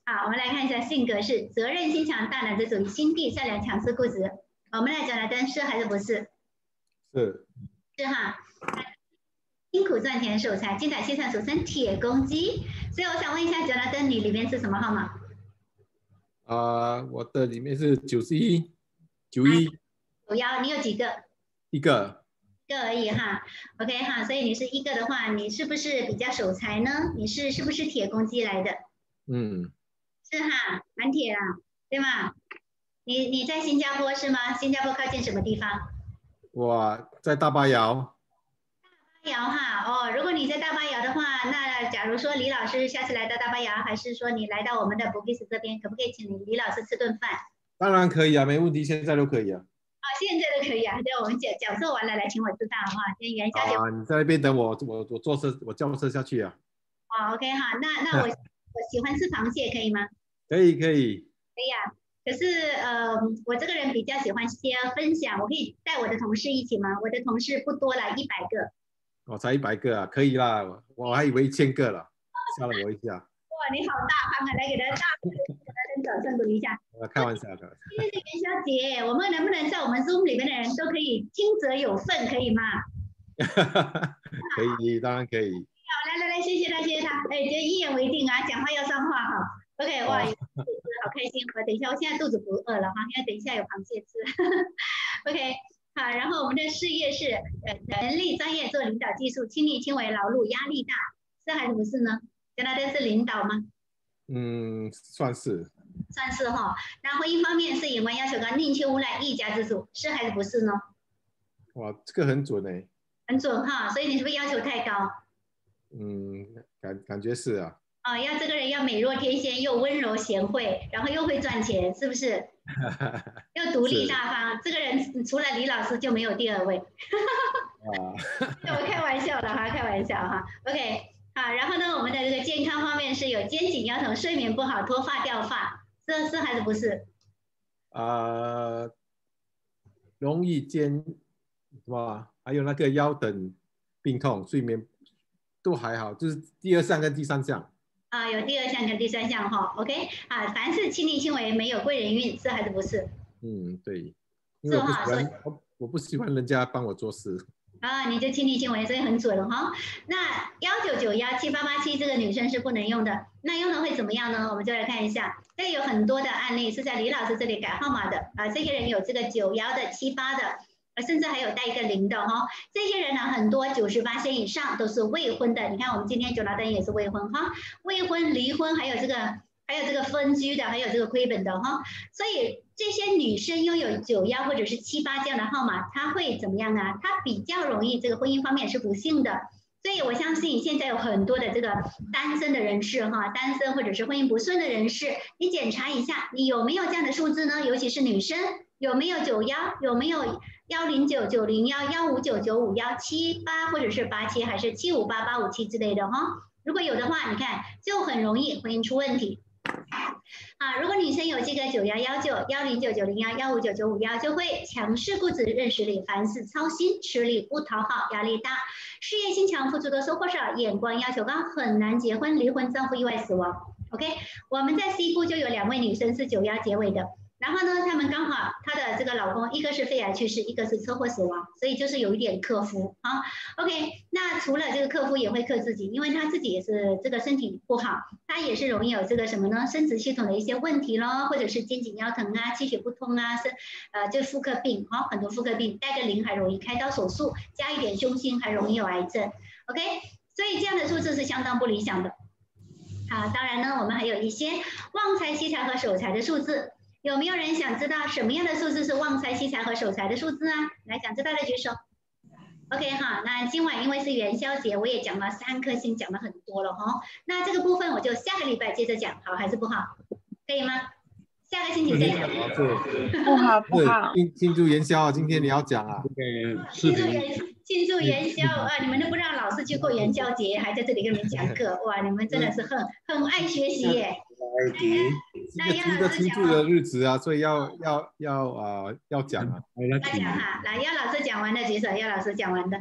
好，我们来看一下性格是责任心强、大胆子主义、心地善良、强势固执。我们来讲来登是还是不是？ 是是哈。辛苦赚钱守财，精打细算，俗称铁公鸡。所以我想问一下，九拿登你里面是什么号码？ 啊，我的里面是九十一，九一九幺，你有几个？ 一个， 一个而已哈。OK 哈，所以你是一个的话，你是不是比较守财呢？你是是不是铁公鸡来的？ 嗯， 是哈，蛮铁啦，对吗？你你在新加坡是吗？新加坡靠近什么地方？ 我在大巴窑。 大巴窑哈，哦，如果你在大巴窑的话，那假如说李老师下次来到大巴窑，还是说你来到我们的 Bugis 这边，可不可以请你李老师吃顿饭？ 当然可以啊，没问题，现在都可以啊。 啊，现在都可以啊，对，我们讲讲座完了来请我吃饭哈，今天元宵节。 啊，你在那边等我，我我坐车，我叫车下去啊。 哦 ，OK 哈，那那我我喜欢吃螃蟹，可以吗？ 可以可以。 可以啊，可是呃，我这个人比较喜欢些分享，我可以带我的同事一起吗？我的同事不多了，一百个。 我才一百个啊，可以啦，我还以为一千个了，吓了我一跳。 哇，你好大方啊！来给他大给他跟掌声鼓励一下。 我开玩笑，开玩笑。 今天是元宵节，我们能不能在我们 Zoom 里面的人都可以听者有份，可以吗？ 可以，当然可以。 好，来来来，谢谢他，谢谢他。哎，就一言为定啊，讲话要算话哈。OK， 哇，好开心！我等一下，我现在肚子不饿了哈，因为等一下有螃蟹吃。OK。好，然后我们的事业是呃能力专业做领导技术，亲力亲为劳碌压力大，是还是不是呢？加拿大是领导吗？ 嗯，算是。 算是哈。那婚姻方面是眼光要求高，宁缺毋滥，一家之主，是还是不是呢？ 哇，这个很准哎。 很准哈，所以你是不是要求太高？ 嗯，感感觉是啊。 啊、哦，要这个人要美若天仙，又温柔贤惠，然后又会赚钱，是不是？又独立大方，这个人除了李老师就没有第二位。啊，我开玩笑的哈，开玩笑哈。OK， 好，然后呢，我们的这个健康方面是有肩颈腰疼、睡眠不好、脱发掉发，这是还是不是？ 呃，容易肩什么？还有那个腰等病痛、睡眠都还好，就是第二项跟第三项。 啊，有第二项跟第三项哈 ，OK， 啊，凡事亲力亲为，没有贵人运，是还是不是？ 嗯，对，因为我不喜欢，我我不喜欢人家帮我做事。 啊，你就亲力亲为，所以很准哈。那幺九九幺七八八七这个女生是不能用的，那用了会怎么样呢？我们就来看一下，这里有很多的案例是在李老师这里改号码的啊，这些人有这个九幺的、七八的。甚至还有带一个零的哈，这些人呢很多九十八岁以上都是未婚的。你看我们今天九拿灯也是未婚哈，未婚、离婚，还有这个还有这个分居的，还有这个亏本的哈。所以这些女生拥有九幺或者是七八这样的号码，她会怎么样啊？她比较容易这个婚姻方面是不幸的。所以我相信现在有很多的这个单身的人士哈，单身或者是婚姻不顺的人士，你检查一下你有没有这样的数字呢？尤其是女生有没有九幺，有没有幺零九九零幺幺五九九五幺七八或者是八七还是七五八八五七之类的哈？如果有的话，你看就很容易婚姻出问题。啊，如果女生有这个九幺幺九幺零九九零幺幺五九九五幺，就会强势固执、认识力，凡事操心、吃力不讨好、压力大，事业心强、付出多收获少，眼光要求高，很难结婚、离婚、丈夫意外死亡。OK， 我们在 C 部就有两位女生是九幺结尾的。然后呢，他们刚好她的这个老公一个是肺癌去世，一个是车祸死亡，所以就是有一点克夫啊。OK， 那除了这个克夫也会克自己，因为他自己也是这个身体不好，他也是容易有这个什么呢？生殖系统的一些问题咯，或者是肩颈腰疼啊、气血不通啊，是呃就妇科病啊，很多妇科病，带个零还容易开刀手术，加一点凶星还容易有癌症。OK， 所以这样的数字是相当不理想的。好，当然呢，我们还有一些旺财、惜财和守财的数字。有没有人想知道什么样的数字是旺财、惜财和守财的数字啊？来，想知道的举手。OK 哈，那今晚因为是元宵节，我也讲了三颗星，讲了很多了哈。那这个部分我就下个礼拜接着讲，好还是不好？可以吗？下个星期再讲。 不好不好。 庆庆祝元宵啊！今天你要讲啊。 庆祝元庆祝元宵啊！你们都不让老师去过元宵节，还在这里跟你们讲课，哇！你们真的是很很爱学习耶。 那要老师庆祝的日子啊，所以要要要啊、呃、要讲啊。 要讲哈，来，要老师讲完的举手，要老师讲完的。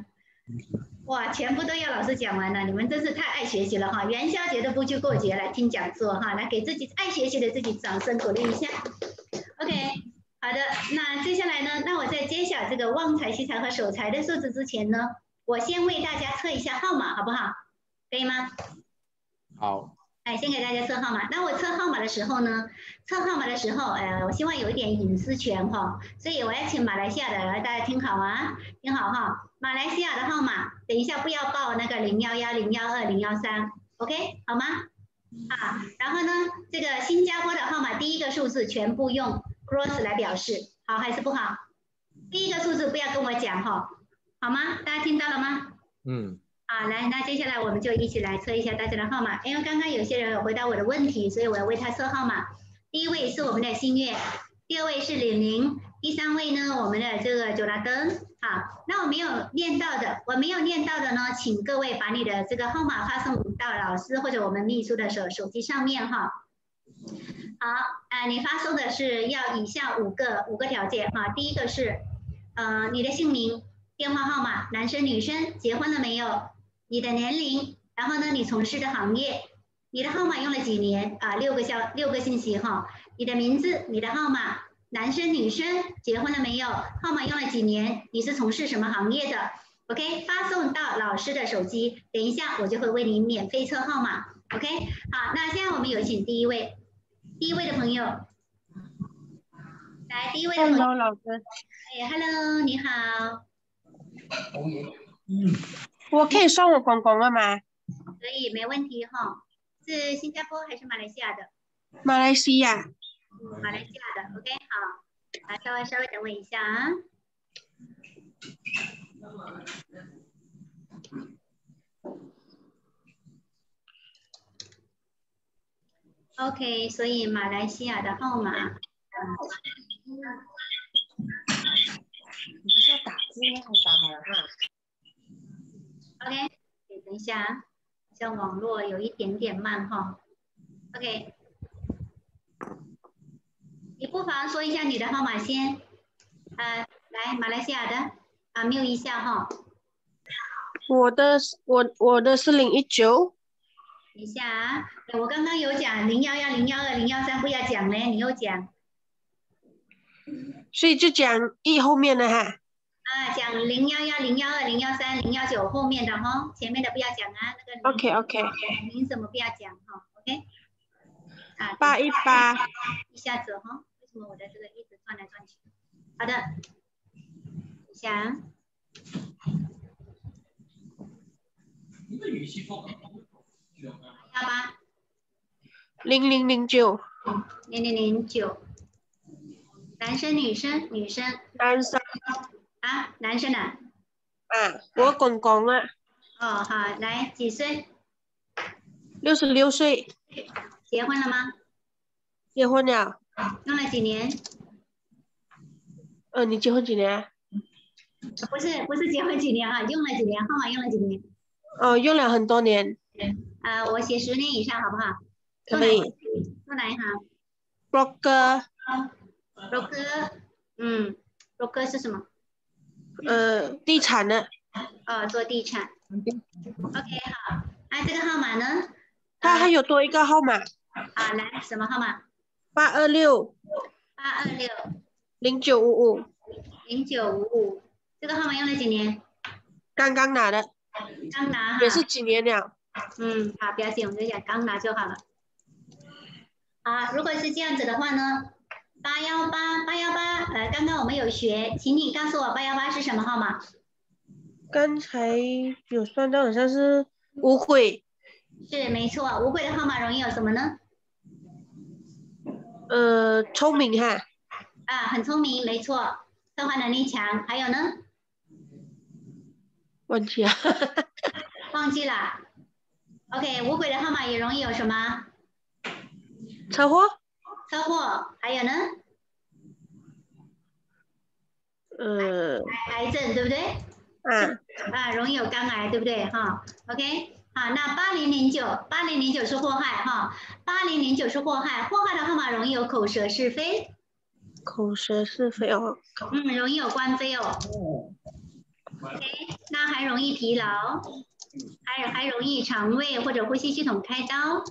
哇，全部都要老师讲完了，你们真是太爱学习了哈！元宵节都不去过节来听讲座哈，来给自己爱学习的自己掌声鼓励一下。OK， 好的，那接下来呢，那我在揭晓这个旺财、喜财和守财的数字之前呢，我先为大家测一下号码，好不好？可以吗？ 好。 哎，先给大家测号码。那我测号码的时候呢，测号码的时候，呃，我希望有一点隐私权哈，所以我要请马来西亚的，来大家听好啊，听好哈。马来西亚的号码，等一下不要报那个零幺幺、零幺二、零幺三 ，OK 好吗？好，然后呢，这个新加坡的号码第一个数字全部用 cross 来表示，好还是不好？第一个数字不要跟我讲哈，好吗？大家听到了吗？ 嗯。 好，来，那接下来我们就一起来测一下大家的号码。因为刚刚有些人有回答我的问题，所以我要为他测号码。第一位是我们的新月，第二位是玲玲，第三位呢我们的这个九拉登。好，那我没有念到的，我没有念到的呢，请各位把你的这个号码发送到老师或者我们秘书的手手机上面哈。好，呃，你发送的是要以下五个五个条件哈。第一个是，呃，你的姓名、电话号码，男生女生，结婚了没有？你的年龄，然后呢，你从事的行业，你的号码用了几年啊？六个消六个信息哈。你的名字，你的号码，男生女生，结婚了没有？号码用了几年？你是从事什么行业的 ？OK， 发送到老师的手机，等一下我就会为你免费测号码。OK， 好，那现在我们有请第一位，第一位的朋友，来，第一位的朋友 ，Hello 老师， 哎 ，Hello， 你好。 嗯。我可以算我公公了吗？ 可以，没问题哈。是新加坡还是马来西亚的？ 马来西亚。 嗯，马来西亚的 ，OK， 好。来，稍微稍微等我一下啊。OK， 所以马来西亚的号码。 你不是要打字吗？我打好了哈。 OK， 等一下啊，好像网络有一点点慢哈。OK， 你不妨说一下你的号码先。呃，来，马来西亚的啊，mute一下哈。 我的我我的是零一九。 等一下啊，我刚刚有讲零幺幺、零幺二、零幺三不要讲呢，你又讲。 所以就讲一后面的哈。 啊，讲零幺幺、零幺二、零幺三、零幺九后面的哈，前面的不要讲啊，那个 OK OK， 名什么不要讲哈 ，OK， 啊， 八一八， 一下子哈，为什么我的这个一直转来转去？好的，等一下啊。 你的语气不好。 幺八零零零九， 零零零九，男生女生女生男生啊，男生啊。 啊，我公公啊。 哦，好，来几岁？ 六十六岁。 结婚了吗？ 结婚了。 用了几年？ 呃，你结婚几年？ 不是不是结婚几年啊，用了几年？号码用了几年？ 哦，用了很多年。 啊、呃，我写十年以上好不好？ 可以。 做哪一行 ？broker。broker， 嗯 ，broker 是什么？ 呃，地产的。 哦，做地产。OK， 好。那这个号码呢？ 它还有多一个号码。 啊，来，什么号码？ 八二六。 八二六。 零九五五。 零九五五。这个号码用了几年？ 刚刚拿的。 刚拿哈。 也是几年了。 嗯，好，不要紧，我们就讲刚拿就好了。好，如果是这样子的话呢，八幺八八幺八，呃，刚刚我们有学，请你告诉我八幺八是什么号码？ 刚才有算到好像是无悔。 是没错，无悔的号码容易有什么呢？ 呃，聪明哈。 啊，很聪明，没错，策划能力强，还有呢？ 忘记了。 忘记了。OK， 无悔的号码也容易有什么？ 车祸。 车祸，还有呢？ 呃。 癌癌症，对不对？ 嗯。 啊，容易有肝癌，对不对？哈 ，OK。好，那八零零九，八零零九是祸害哈，八零零九是祸害，祸害的号码容易有口舌是非。 口舌是非哦。 嗯，容易有官非哦。 OK， 那还容易疲劳，还还容易肠胃或者呼吸系统开刀，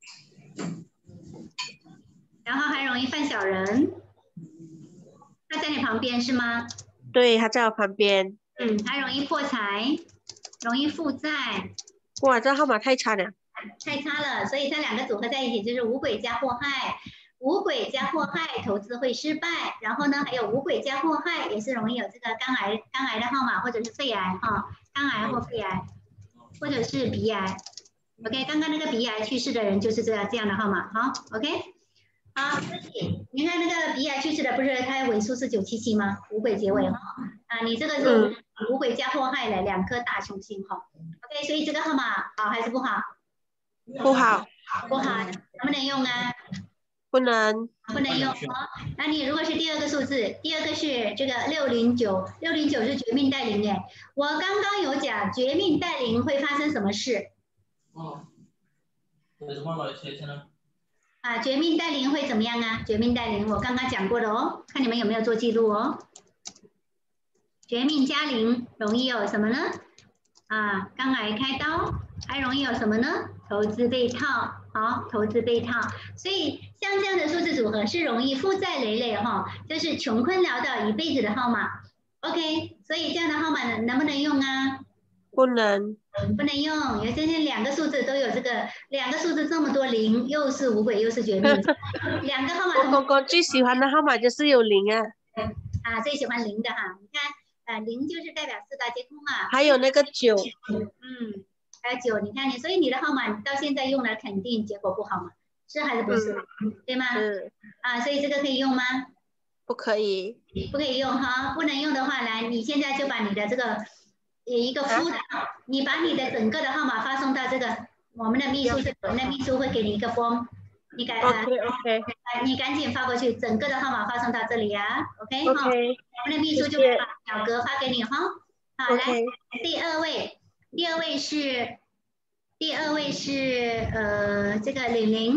然后还容易犯小人。他在你旁边是吗？ 对，他在我旁边。 嗯，还容易破财，容易负债。 哇，这号码太差了。 太差了，所以这两个组合在一起就是五鬼加祸害。五鬼加祸害，投资会失败。然后呢，还有五鬼加祸害，也是容易有这个肝癌、肝癌的号码，或者是肺癌哈，肝癌或肺癌，或者是鼻癌。OK， 刚刚那个鼻癌去世的人就是这样这样的号码，好 ，OK。好，你看那个鼻癌去世的不是他尾数是九七七吗？五鬼结尾哈，啊，你这个是五鬼加祸害了两颗大凶星哈 ，OK， 所以这个号码好还是不好？ 不好， 不好，能不能用啊？ 不能， 不能用哦。那你如果是第二个数字，第二个是这个六零九，六零九是绝命带领哎。我刚刚有讲绝命带领会发生什么事？哦，为什么老切切呢？啊，绝命带领会怎么样啊？绝命带领我刚刚讲过的哦，看你们有没有做记录哦。绝命加零容易有什么呢？啊，肝癌开刀，还容易有什么呢？投资被套，好，投资被套，所以像这样的数字组合是容易负债累累哈，就是穷困潦倒一辈子的号码。OK， 所以这样的号码能能不能用啊？ 不能， 不能用。有这些两个数字都有这个，两个数字这么多零，又是五鬼又是绝命，两个号码。 我公公最喜欢的号码就是有零啊。 啊，最喜欢零的哈，你看。呃，零就是代表四大皆空嘛， 还有那个九， 嗯，还有九，你看你，所以你的号码到现在用了，肯定结果不好嘛，是还是不是？嗯、对吗？ 是啊，所以这个可以用吗？ 不可以， 不可以用哈，不能用的话，来，你现在就把你的这个一个辅导，啊、你把你的整个的号码发送到这个我们的秘书这，我们的秘书会给你一个 form。你赶 OK OK， 你赶紧发过去，整个的号码发送到这里啊 ，OK 哈， okay, 我们的秘书就把表格发给你哈。好， okay. 来第二位，第二位是第二位是呃这个玲玲。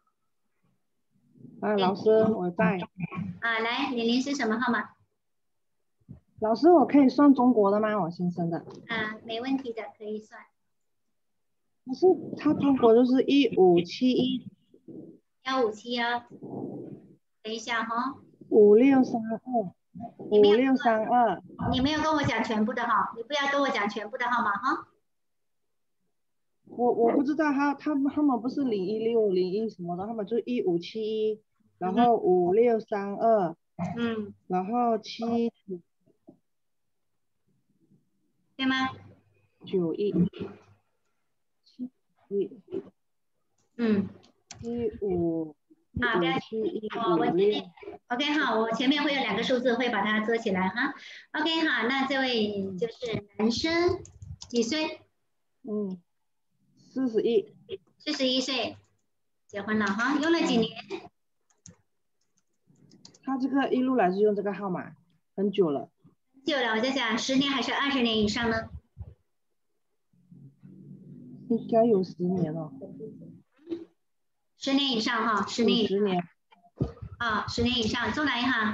啊，老师我在。 啊，来，玲玲是什么号码？ 老师，我可以算中国的吗？我新生的。 啊，没问题的，可以算。 可是他中国就是一五七一。 幺五七幺，等一下哈。 五六三二，五六三二。 你没有跟我讲全部的哈，你不要跟我讲全部的号码哈。 我我不知道他他们他们不是零一六零一什么的，他们就是一五七一，然后五六三二， 嗯， 然后七对吗？ 九一七一， 嗯。 一五啊，不要七一我我五六 ，OK 好，我前面会有两个数字，会把它遮起来哈。OK 好，那这位就是男生，几岁？ 嗯，四十一。 四十一岁，结婚了哈，用了几年？ 他这个一路来是用这个号码，很久了。 很久了，我在想十年还是二十年以上呢？ 应该有十年了。 十年以上哈，十年以上。 十年。 啊，十年以上，做哪一行？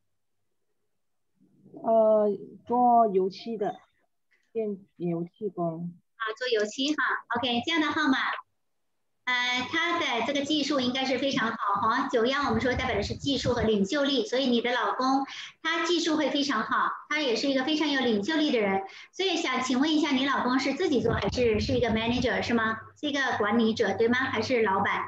呃，做油漆的，电油漆工。 啊，做油漆哈 ，OK， 这样的号码，呃，他的这个技术应该是非常好哈。九幺我们说代表的是技术和领袖力，所以你的老公他技术会非常好，他也是一个非常有领袖力的人。所以想请问一下，你老公是自己做还是是一个 manager 是吗？是一个管理者对吗？还是老板？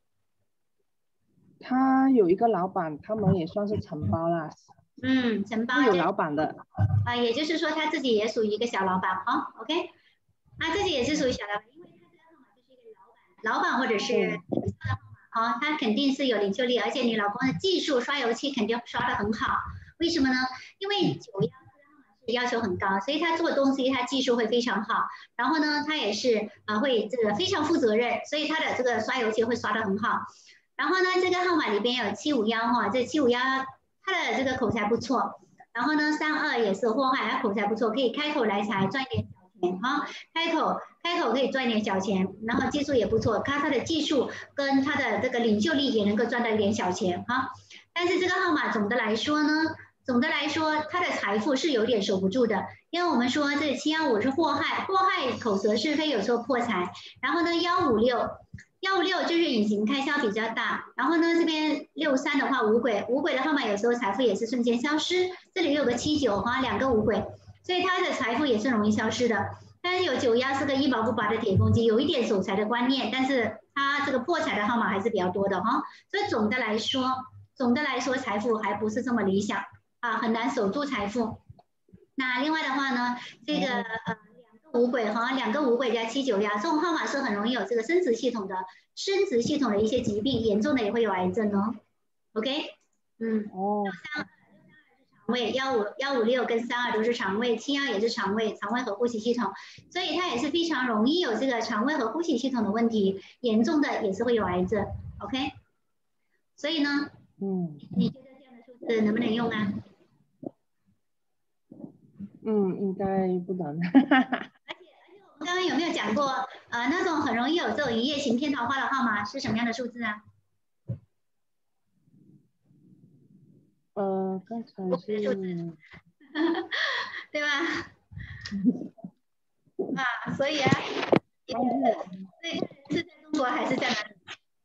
他有一个老板，他们也算是承包啦。 嗯，承包有老板的。 啊，也就是说他自己也属于一个小老板哈 ，OK， 啊，自己也是属于小老板，因为他这个号码就是一个老板，老板或者是好，他肯定是有领袖力，而且你老公的技术刷油漆肯定刷得很好，为什么呢？因为九幺这个号码是要求很高，所以他做东西他技术会非常好，然后呢，他也是啊会这个非常负责任，所以他的这个刷油漆会刷得很好。然后呢，这个号码里边有七五幺哈，这七五幺他的这个口才不错。然后呢，三二也是祸害，他口才不错，可以开口来财赚一点小钱哈。开口开口可以赚一点小钱，然后技术也不错，看他的技术跟他的这个领袖力也能够赚到一点小钱哈。但是这个号码总的来说呢， 总的来说，他的财富是有点守不住的，因为我们说这七幺五是祸害，祸害口舌是非，有时候破财。然后呢，幺五六，幺五六就是隐形开销比较大。然后呢，这边六三的话五鬼，五鬼的号码有时候财富也是瞬间消失。这里有个七九哈，两个五鬼，所以他的财富也是容易消失的。但是有九幺是个一毛不拔的铁公鸡，有一点守财的观念，但是他这个破财的号码还是比较多的哈。所以总的来说，总的来说财富还不是这么理想。啊，很难守住财富。那另外的话呢，这个呃两个五鬼哈，两个五鬼加七九幺这种号码是很容易有这个生殖系统的生殖系统的一些疾病，严重的也会有癌症哦。OK， 嗯， 哦， 六三二是肠胃，幺五幺五六跟三二都是肠胃，七幺也是肠胃，肠胃和呼吸系统，所以它也是非常容易有这个肠胃和呼吸系统的问题，严重的也是会有癌症。OK， 所以呢， 嗯， 你觉得这样的数字能不能用啊？ 嗯，应该不能。 而且而且我们刚刚有没有讲过，呃，那种很容易有这种一夜情骗桃花的号码是什么样的数字啊？ 呃，刚才是， 对吧？啊，所以啊，所以是在中国还是在哪里？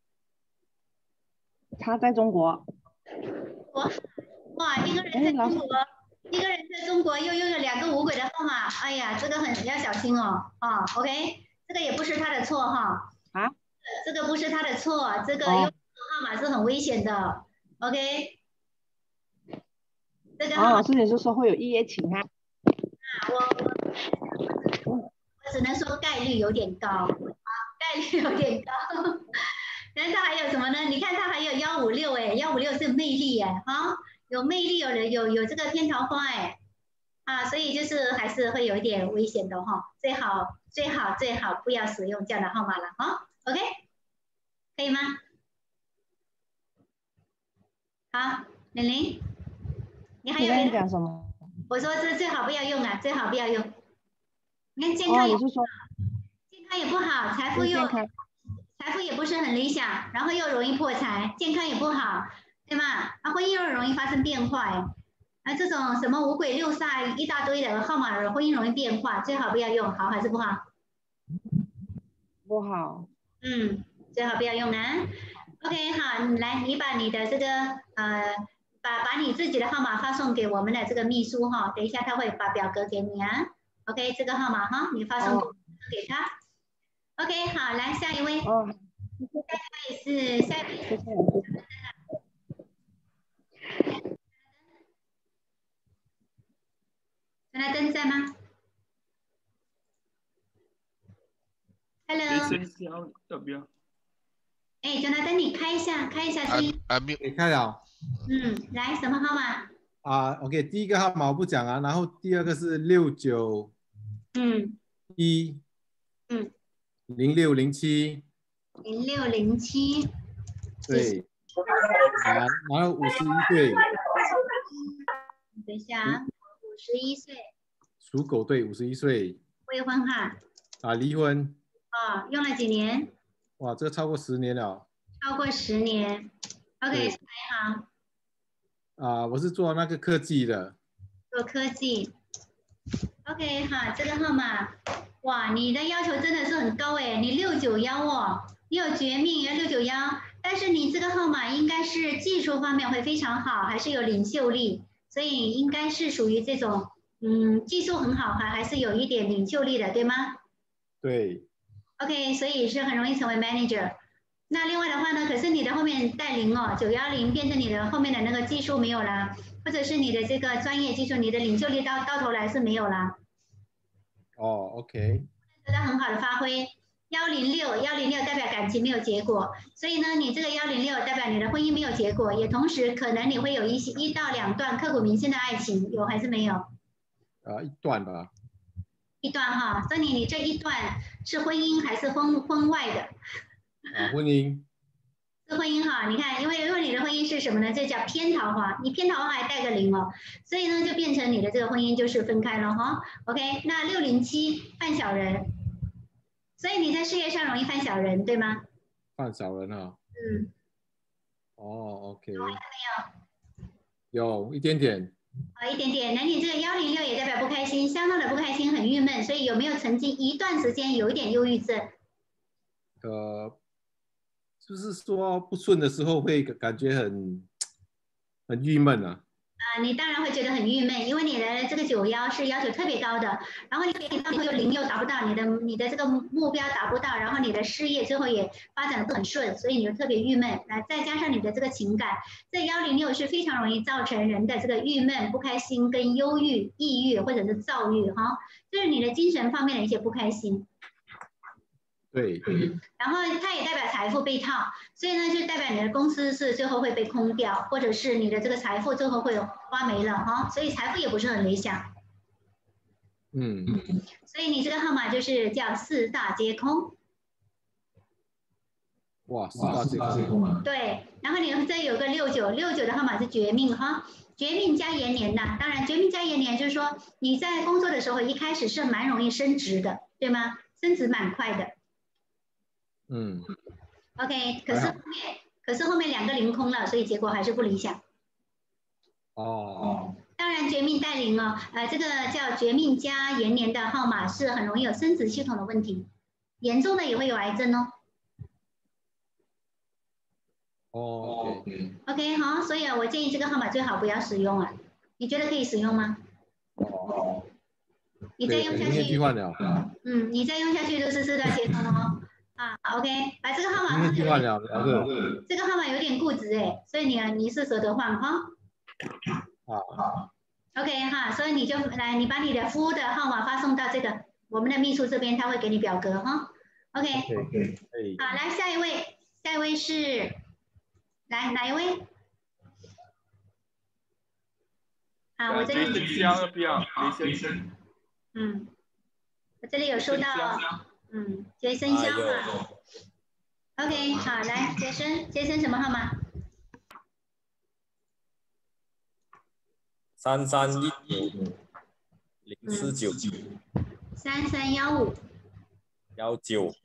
他在中国。 我哇，一个人在中国。一个人在中国又拥有两个五鬼的号码，哎呀，这个很要小心哦。啊 ，OK， 这个也不是他的错哈。 啊？ 这个不是他的错，这个用号码是很危险的。OK。这个哦，老师你是说会有一夜情啊？ 啊，我我我只能说概率有点高啊，概率有点高。但是它还有什么呢？你看它还有幺五六哎，幺五六是魅力哎，啊。有魅力，有人有有这个骗桃花哎，啊，所以就是还是会有一点危险的哈，最好最好最好不要使用这样的号码了哈 ，OK， 可以吗？好，玲玲，你还有别的？ 你讲什么？ 我说这最好不要用啊，最好不要用。你看健康也不好，健康也不好，财富又财富也不是很理想，然后又容易破财，健康也不好。对吗？啊，婚姻又容易发生变化哎，啊，这种什么五鬼六煞一大堆的号码的婚姻容易变化，最好不要用，好还是不好？ 不好。 嗯，最好不要用啊。OK， 好，你来，你把你的这个呃，把把你自己的号码发送给我们的这个秘书哈，等一下他会把表格给你啊。OK， 这个号码哈，你发送给他。哦、OK， 好，来下一位。 哦。 下一位是下一位。陈来登在吗 ？Hello。 先消要不要？ 哎，陈来登，你开一下，开一下声音。 啊，没开了。 嗯，来，什么号码？ 啊 ，OK， 第一个号码我不讲啊，然后第二个是六九， 嗯， 一， 嗯， 零六零七， 零六零七， 对，啊，然后五十一岁。 等一下啊，五十一岁。 属狗，对，五十一岁。 未婚哈。 啊，离婚。 哦，用了几年？ 哇，这个超过十年了。 超过十年。OK， 是哪一行？ 啊，我是做那个科技的。 做科技。OK 哈，这个号码，哇，你的要求真的是很高哎，你六九幺哦，你有绝命，也六九幺，但是你这个号码应该是技术方面会非常好，还是有领袖力，所以应该是属于这种，嗯，技术很好，还还是有一点领袖力的，对吗？ 对。 OK， 所以是很容易成为 manager。那另外的话呢，可是你的后面带零哦，九幺零变成你的后面的那个技术没有了，或者是你的这个专业技术，你的领袖力到到头来是没有了。 哦 ，OK。 得到很好的发挥。幺零六，幺零六代表感情没有结果，所以呢，你这个幺零六代表你的婚姻没有结果，也同时可能你会有一些一到两段刻骨铭心的爱情，有还是没有？ 啊，一段吧。 一段哈，所以你你这一段是婚姻还是婚婚外的？ 啊，婚姻。 是婚姻哈，你看，因为因为你的婚姻是什么呢？这叫偏桃花，你偏桃花还带个零哦，所以呢就变成你的这个婚姻就是分开了哈。OK， 那六零七犯小人，所以你在事业上容易犯小人，对吗？ 犯小人啊。 嗯。 哦 ，OK。 有还是没有？ 有一点点。 啊，一点点。那你这个幺零六也代表不开心，相当的不开心，很郁闷。所以有没有曾经一段时间有一点忧郁症？ 呃，就是说不顺的时候会感觉很很郁闷啊。 啊，你当然会觉得很郁闷，因为你的这个九幺是要求特别高的，然后你可以到又零又达不到，你的你的这个目标达不到，然后你的事业最后也发展的不很顺，所以你就特别郁闷。来，再加上你的这个情感，这幺零六是非常容易造成人的这个郁闷、不开心、跟忧郁、抑郁或者是躁郁哈，就是你的精神方面的一些不开心。 对， 然后它也代表财富被套，所以呢，就代表你的公司是最后会被空掉，或者是你的这个财富最后会花没了哈，所以财富也不是很理想。 嗯， 所以你这个号码就是叫四大皆空。 哇，四大皆空啊！ 对，然后你这有个六九，六九的号码是绝命哈，绝命加延年的，当然绝命加延年就是说你在工作的时候一开始是蛮容易升职的，对吗？升职蛮快的。 嗯 ，OK， 可是后面可是后面两个零空了，所以结果还是不理想。 哦， 当然绝命带零哦，呃，这个叫绝命加延年的号码是很容易有生殖系统的问题，严重的也会有癌症哦。 哦 ，OK， OK， 好，所以啊，我建议这个号码最好不要使用啊，你觉得可以使用吗？ 哦， 你再用下去， 替换了， 嗯，你再用下去都是四大皆空哦。啊 ，OK， 把这个号码替换了， 这个号码有点固执哎，所以你你是舍得换哈。 啊 ，OK 哈，所以你就来，你把你的夫的号码发送到这个我们的秘书这边，他会给你表格哈。OK， 好，来下一位，下一位是，来哪一位？啊，我这里。 雷声要不要？雷声。 嗯，我这里有收到。嗯，杰森香嘛 ，OK， 好，来，杰森，杰森什么号码？ 三三一九零四九。 三三幺五。 幺九。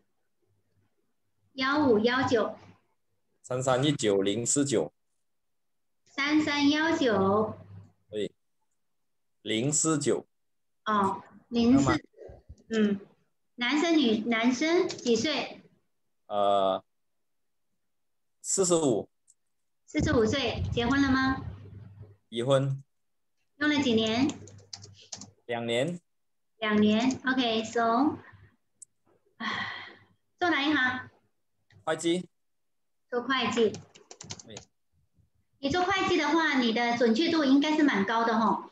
幺五幺九。 三三一九零四九。 三三幺九。 对。零四九。 哦，零四，嗯。男生女男生几岁？ 呃，四十五。 四十五岁，结婚了吗？ 已婚。 用了几年？ 两年。 两年 ，OK，so， 做哪一行？ 会计。 做会计。 对。 你做会计的话，你的准确度应该是蛮高的哈。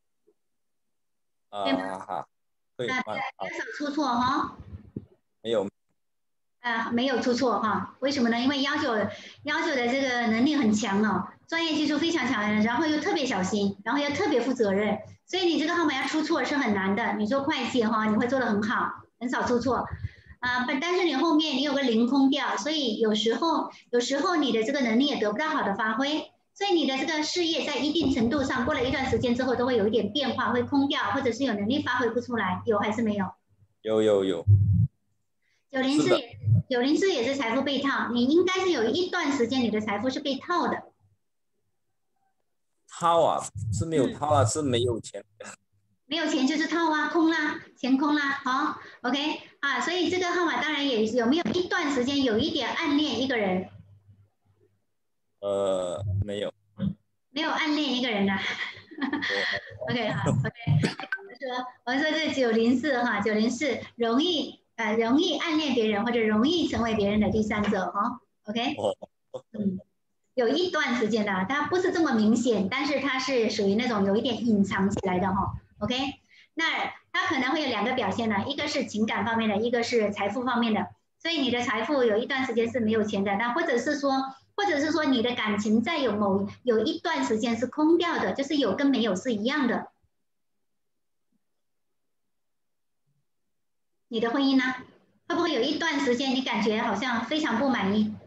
啊、 对吗？ 哈。对， 啊，比较少出错哈。 没有。 啊，没有出错哈。为什么呢？因为要求要求的这个能力很强哦，专业技术非常强，然后又特别小心，然后又特别负责任，所以你这个号码要出错是很难的。你做会计哈，你会做得很好，很少出错。啊，但是你后面你有个零空掉，所以有时候有时候你的这个能力也得不到好的发挥。所以你的这个事业在一定程度上，过了一段时间之后，都会有一点变化，会空掉，或者是有能力发挥不出来，有还是没有？ 有有有。 九零四也九零四也是财富被套，你应该是有一段时间你的财富是被套的。 套啊，是没有套啊，是没有钱。 没有钱就是套啊，空啦，钱空啦，好 ，OK 啊，所以这个号码当然也有没有一段时间有一点暗恋一个人？ 呃，没有。 没有暗恋一个人的、啊。OK 好 ，OK， 我说我说这九零四哈，九零四容易呃容易暗恋别人或者容易成为别人的第三者哈 ，OK， 嗯，有一段时间的，它不是这么明显，但是它是属于那种有一点隐藏起来的哈 ，OK， 那它可能会有两个表现呢，一个是情感方面的，一个是财富方面的，所以你的财富有一段时间是没有钱的，那或者是说。或者是说你的感情在有某有一段时间是空掉的，就是有跟没有是一样的。你的婚姻呢，会不会有一段时间你感觉好像非常不满意？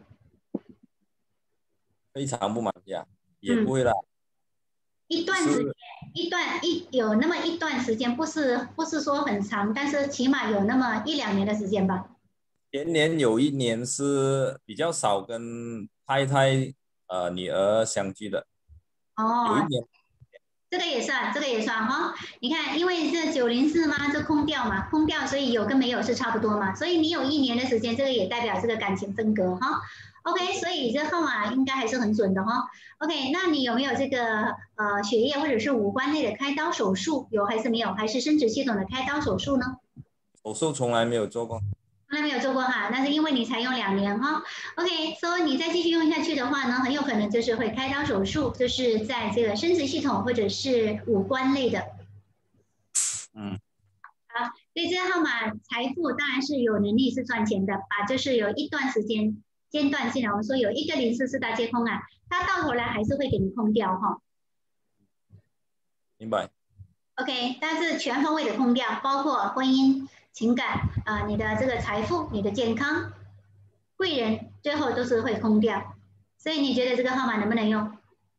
非常不满意啊，也不会啦。嗯、 一段时间，一段一有那么一段时间，不是不是说很长，但是起码有那么一两年的时间吧。 前年有一年是比较少跟太太呃女儿相聚的。 哦。 有一年。 这个也算，这个也算哈。你看，因为这九零四嘛，这空掉嘛，空掉，所以有跟没有是差不多嘛。所以你有一年的时间，这个也代表这个感情分隔哈。OK， 所以这号码应该还是很准的哈。OK， 那你有没有这个呃血液或者是五官类的开刀手术？有还是没有？还是生殖系统的开刀手术呢？ 手术从来没有做过。 从来没有做过哈，那是因为你才用两年哈。OK， 所以你再继续用下去的话呢，很有可能就是会开刀手术，就是在这个生殖系统或者是五官类的。 嗯。 好，所以这个号码财富当然是有能力是赚钱的，把就是有一段时间间断性的，我们说有一个零四四大皆空啊，它到头来还是会给你空掉哈。 明白。 OK， 但是全方位的空掉，包括婚姻、情感啊、呃，你的这个财富、你的健康、贵人，最后都是会空掉。所以你觉得这个号码能不能用？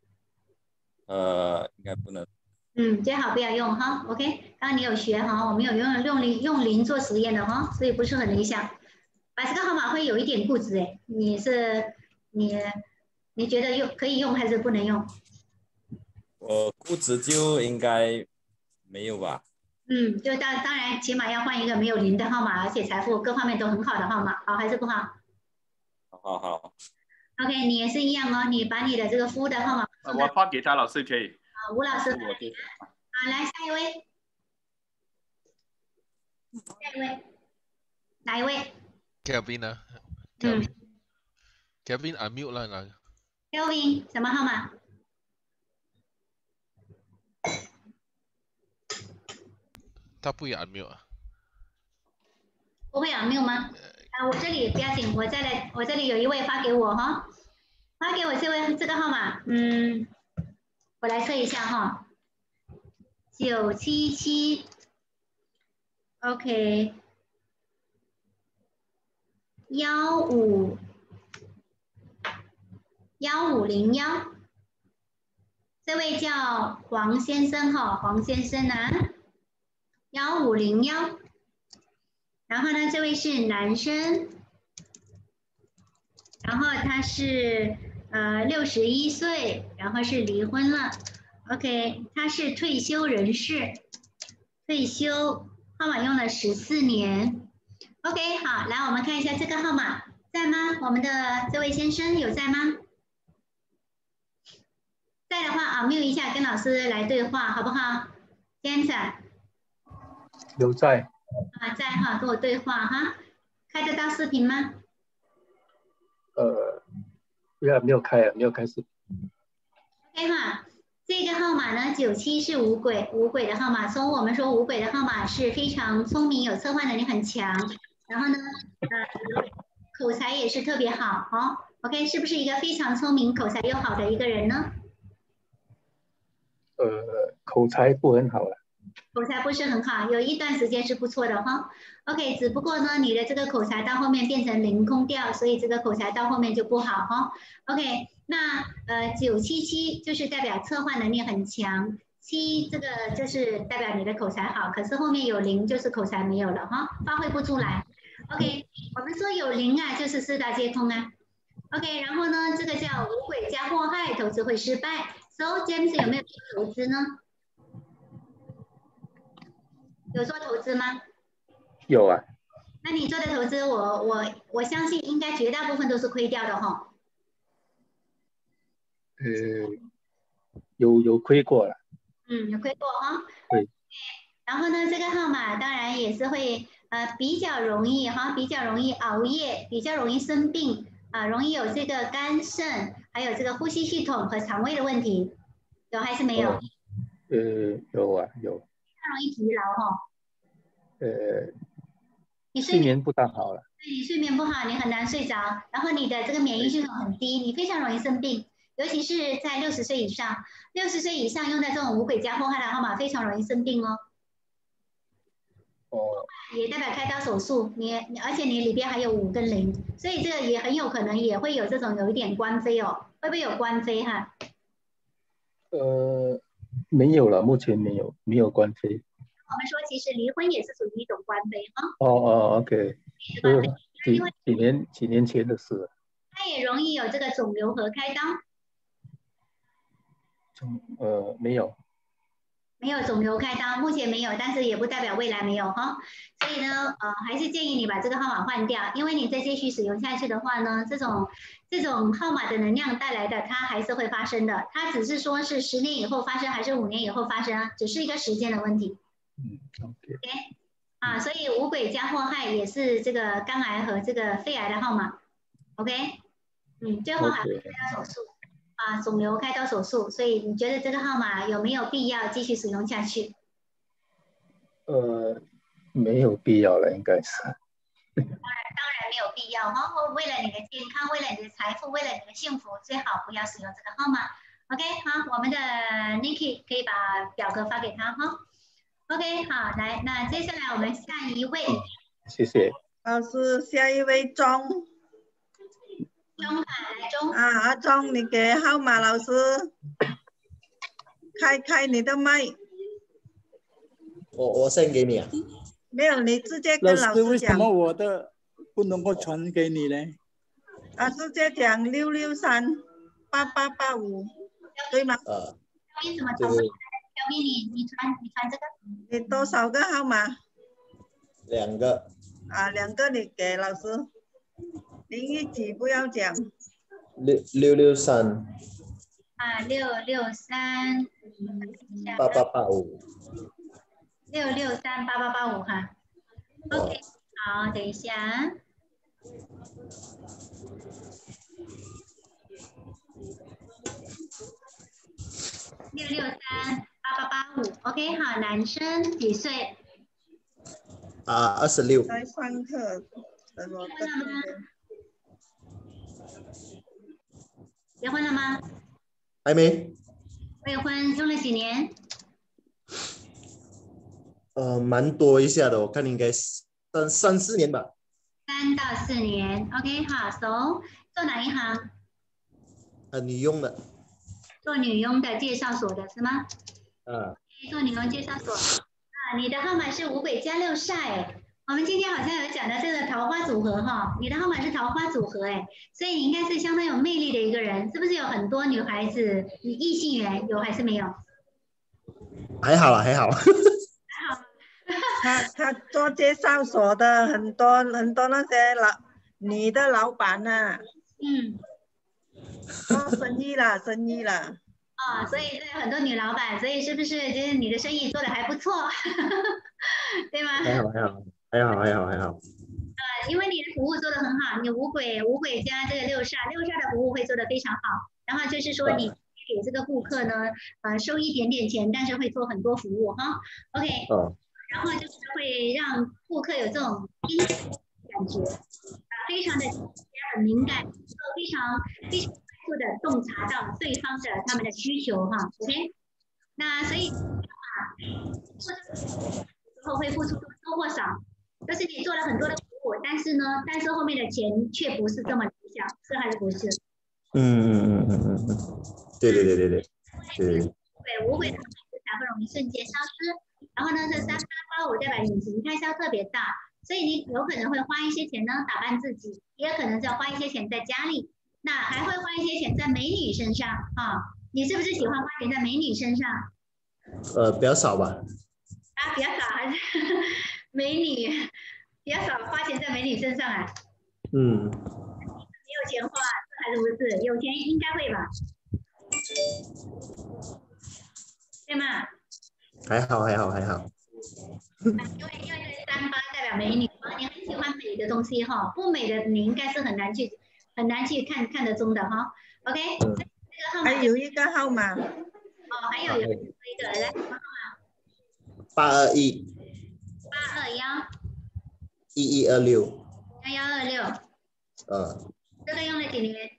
呃，应该不能。 嗯，最好不要用哈。OK， 刚刚你有学哈，我们有用用零用零做实验的哈，所以不是很理想。把这个号码会有一点固执哎，你是你你觉得用可以用还是不能用？ 我固执就应该没有吧。 嗯，就当当然起码要换一个没有零的号码，而且财富各方面都很好的号码，好还是不好？ 好好。 OK， 你也是一样哦，你把你的这个夫的号码， 我发给他老师可以。 啊，吴老师。 我对。 好，来下一位。下一位。哪一位 ？Kevin 啊 ，Kevin。嗯、Kevin unmute 了那个。 Kevin 什么号码？ 他不会 unmute 啊？ 不会 unmute 吗？啊，我这里不要紧，我再来，我这里有一位发给我哈，发给我这位这个号码，嗯，我来测一下哈，九七七 ，OK， 幺五幺五零幺，这位叫黄先生哈，黄先生啊。幺五零幺，然后呢，这位是男生，然后他是呃六十一岁，然后是离婚了 ，OK， 他是退休人士，退休号码用了十四年 ，OK， 好，来我们看一下这个号码在吗？我们的这位先生有在吗？在的话啊，mute一下，跟老师来对话好不好 ？James。 有在啊，在哈，跟我对话哈，开得到视频吗？ 呃，不要，没有开啊，没有开视频。 OK 哈，这个号码呢，九七是五鬼，五鬼的号码。从我们说五鬼的号码是非常聪明，有策划能力很强，然后呢，呃，口才也是特别好，哦 ，OK， 是不是一个非常聪明、口才又好的一个人呢？ 呃，口才不很好了。 口才不是很好，有一段时间是不错的哈。OK， 只不过呢，你的这个口才到后面变成零空调，所以这个口才到后面就不好哈。OK， 那呃九七七就是代表策划能力很强，七这个就是代表你的口才好，可是后面有零就是口才没有了哈，发挥不出来。OK， 我们说有零啊，就是四大皆空啊。OK， 然后呢，这个叫五鬼加祸害，投资会失败。So James 有没有投资呢？有做投资吗？ 有啊。 那你做的投资，我我我相信应该绝大部分都是亏掉的哈。 呃，有有亏过了。 嗯，有亏过哈。 对。 然后呢，这个号码当然也是会呃比较容易哈，比较容易熬夜，比较容易生病啊、呃，容易有这个肝肾，还有这个呼吸系统和肠胃的问题，有还是没有？ 哦、呃，有啊，有。 它容易疲劳哈。 呃， 你睡眠不大好了。 对，你睡眠不好，你很难睡着，然后你的这个免疫系统很低，你非常容易生病，尤其是在六十岁以上，六十岁以上用在这种五鬼加祸害的号码，非常容易生病哦。 哦。 也代表开刀手术，你而且你里边还有五跟零，所以这个也很有可能也会有这种有一点官非哦，会不会有官非哈？ 呃。没有了，目前没有，没有官非。 我们说，其实离婚也是属于一种官非哈。 哦哦 ，OK， 是几几年几年前的事。 它也容易有这个肿瘤和开刀。 肿呃没有。 没有肿瘤开刀，目前没有，但是也不代表未来没有哈。所以呢，呃，还是建议你把这个号码换掉，因为你再继续使用下去的话呢，这种这种号码的能量带来的，它还是会发生的。它只是说是十年以后发生，还是五年以后发生，只是一个时间的问题。 嗯 ，OK。 OK， 啊，所以五鬼加祸害也是这个肝癌和这个肺癌的号码。OK， 嗯，最后还会开刀手术。啊，肿瘤开刀手术，所以你觉得这个号码有没有必要继续使用下去？ 呃，没有必要了，应该是。 当然，当然没有必要哈。为了你的健康，为了你的财富，为了你的幸福，最好不要使用这个号码。OK， 好，我们的 Niki 可以把表格发给他哈。OK， 好，来，那接下来我们下一位。 谢谢。 老师，下一位钟。 钟海来钟啊，阿钟，你给号码，老师开开你的麦。 我我先给你啊。 没有，你直接跟老师讲。老师，为什么我的不能够传给你呢？ 啊，直接讲六六三八八八五，对吗？ 呃。 为什么传不出来？小咪，你你传你传这个。 你多少个号码？ 两个。 啊，两个你给老师。零一几不要讲。 六六六三。 啊，六六三。 八八八五。 六六三八八八五哈。OK， 好，等一下。六六三八八八五 ，OK， 好，男生几岁？ 啊，二十六。 在上课。 结婚了吗？结婚了吗？ 还没。 未婚，用了几年？ 呃，蛮多一下的，我看应该三三四年吧。 三到四年 ，OK， 好 ，So， 做哪一行？ 呃，女佣的。 做女佣的介绍所的是吗？ 啊。 做女佣介绍所。啊，你的号码是五鬼加六煞。我们今天好像有讲到这个桃花组合哈，你的号码是桃花组合哎，所以你应该是相当有魅力的一个人，是不是有很多女孩子你异性缘有还是没有？ 还好啊，还好。 还好。 他他做介绍所的很多很多那些老女的老板呐、啊， 嗯， 做生意啦，生意啦。 啊、哦，所以有很多女老板，所以是不是就是你的生意做的还不错，对吗？ 还好还好。还好还好还好， 呃，因为你的服务做得很好，你五鬼五鬼加这个六煞，六煞的服务会做得非常好。然后就是说你给这个顾客呢，呃，收一点点钱，但是会做很多服务哈。OK， 哦， 然后就是会让顾客有这种感觉，啊，非常的很敏感，非常非常快速的洞察到对方的他们的需求哈。OK， 那所以啊，之后会付出多或少。就是你做了很多的服务，但是呢，但是后面的钱却不是这么理想，是还是不是？ 嗯嗯嗯嗯嗯嗯，对对对对对对。 对，无悔的才会容易瞬间消失。然后呢，这三八八五代表隐形开销特别大，所以你有可能会花一些钱呢打扮自己，也有可能是要花一些钱在家里，那还会花一些钱在美女身上啊。你是不是喜欢花钱在美女身上？ 呃，比较少吧。 啊，比较少还是？美女比较少花钱在美女身上啊。 嗯。 没有钱花，这还是不是？有钱应该会吧？对吗？ 还好还好还好。 因为因为三八代表美女嘛，你很喜欢美的东西哈，不美的你应该是很难去很难去看看得中的哈。OK，、嗯、这个号码还有一个号码。 哦，还有有一个来什么号码？ 八二一。 八二幺， 一一二六， 幺幺二六， 呃， 这个用了几年？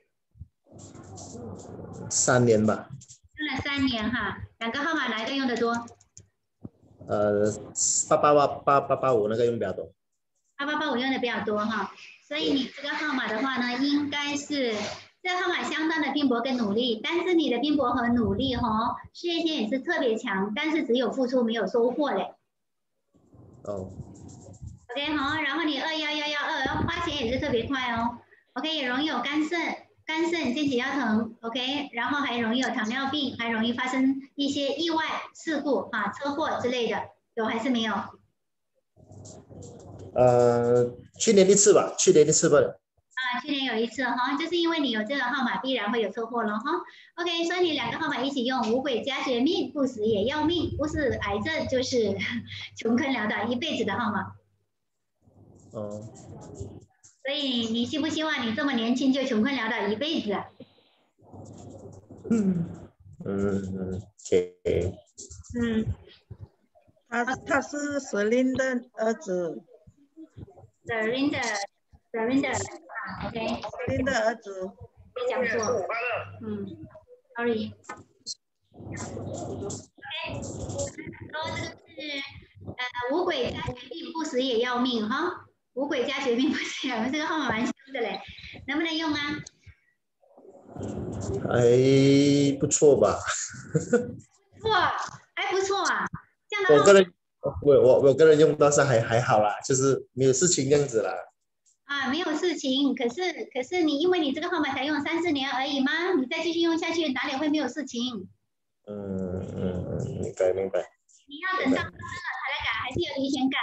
三年吧。 用了三年哈，两个号码哪一个用的多？ 呃，八八八八八八五那个用比较多。 八八八五用的比较多哈，所以你这个号码的话呢，应该是这个号码相当的拼搏跟努力，但是你的拼搏和努力哈，事业心也是特别强，但是只有付出没有收获嘞。 哦 ，OK 好，然后你二幺幺幺二花钱也是特别快哦。OK 也容易有肝肾， 肝肾、肩颈腰疼 ，OK， 然后还容易有糖尿病，还容易发生一些意外事故啊，车祸之类的，有还是没有？ 呃，去年一次吧，去年一次吧。 啊，去年有一次哈，就是因为你有这个号码，必然会有车祸了哈。OK， 所以你两个号码一起用，五鬼加绝命，不死也要命，不是癌症就是穷坑潦倒一辈子的号码。 哦。 所以你希不希望你这么年轻就穷困潦倒一辈子啊？ 嗯嗯 ，OK。 嗯，他他是舍林的儿子。 舍林的舍林的啊 ，OK。 舍林的儿子。 没讲错。嗯 ，sorry。OK， 然后这个是呃五鬼加绝命，不死也要命哈。五鬼加绝命不死也要命，这个号码蛮凶的嘞，能不能用啊？ 还不错吧？ 不错，还不错啊。这样的我个人，我我我个人用到是还还好啦，就是没有事情这样子啦。 啊，没有事情，可是可是你因为你这个号码才用三四年而已吗？你再继续用下去，哪里会没有事情？ 嗯嗯嗯，明白明白。 你要等到生了才来改，还是要提前改？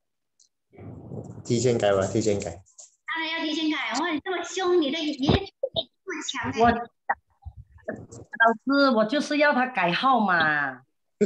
提前改吧，提前改。 当然要提前改。哇，你这么凶，你的你的这么强哎、 我老师，我就是要他改号码。 这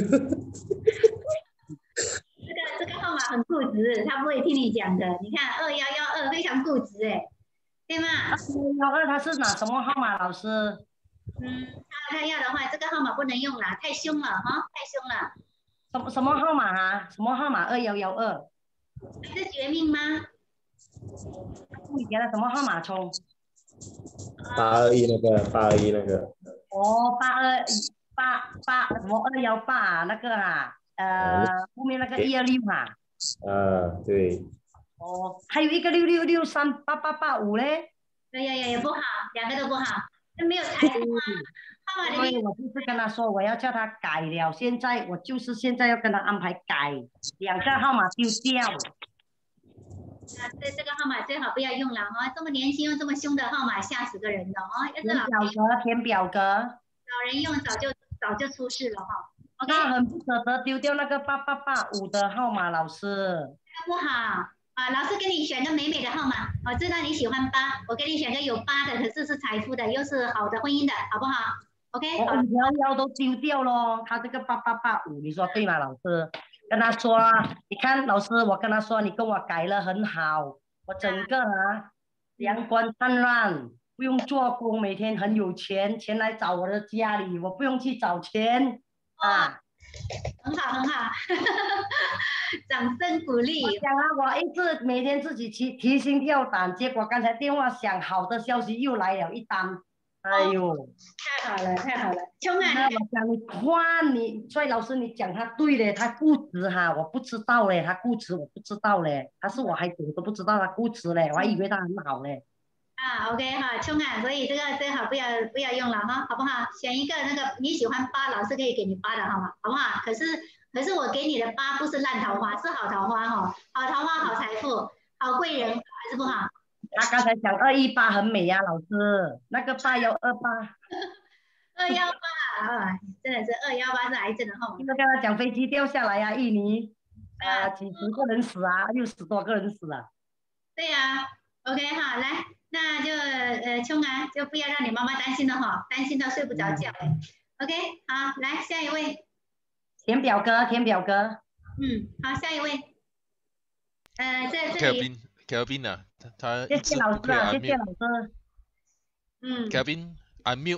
个这个号码很固执，他不会听你讲的。你看二幺幺二非常固执哎，对吗？ 二幺二他是拿什么号码？老师？ 嗯，他他要的话，这个号码不能用了，太凶了哈，太凶了。 什么什么号码啊？什么号码？二幺幺二。 是绝命吗？ 你给他什么号码冲？ 八二一那个，八二一那个。 哦，八二八八什么二幺八那个啊，呃，后面那个一二六啊。 啊，对。 哦，还有一个六六六三八八八五嘞。 对呀呀呀，不好，两个都不好，那没有财富啊。号码所以我就是跟他说，我要叫他改了。现在我就是现在要跟他安排改，两个号码丢掉。 啊，这这个号码最好不要用了哈，这么年轻用这么凶的号码，吓死个人的哦。要是填表格，填表格。 老人用早就早就出事了哈。OK。 他很不舍得丢掉那个八八八五的号码，老师。 不好啊，老师给你选个美美的号码，我知道你喜欢八，我给你选个有八的，可是是财富的，又是好的婚姻的，好不好 ？OK。 我五幺幺都丢掉咯，他这个八八八五，你说对吗，老师？跟他说啊，你看老师，我跟他说，你跟我改了很好，我整个啊阳光灿烂，不用做工，每天很有钱，钱来找我的家里，我不用去找钱啊。 很好很好，掌声鼓励。 我想啊，我一直每天自己提提心吊胆，结果刚才电话响，好的消息又来了一单。哎呦， 哦、太好了，太好了，穷啊！ 那我讲你夸你，所以老师你讲他对嘞，他固执哈，我不知道嘞，他固执我不知道嘞，他是我孩子我都不知道他固执嘞，我还以为他很好嘞。 啊 ，OK 哈，穷啊，所以这个最好不要不要用了哈，好不好？选一个那个你喜欢八，老师可以给你八的号码，好不好？可是可是我给你的八不是烂桃花，是好桃花哈，好桃花好财富，好贵人，还是不好？ 他刚才讲二一八很美呀、啊，老师，那个八幺二八， 二幺八啊，真的是二幺八是癌症的号码。 就跟他讲飞机掉下来呀、啊，印尼，啊，几十个人死啊，六十多个人死了。 对呀、啊、，OK 哈，来，那就呃，秋啊，就不要让你妈妈担心了哈，担心到睡不着觉。嗯、OK， 好，来下一位。 填表格，填表格。 嗯，好，下一位。呃，在这里。 Kelvin 啊，他谢谢老师啊，谢谢老师。 嗯 Kelvin unmute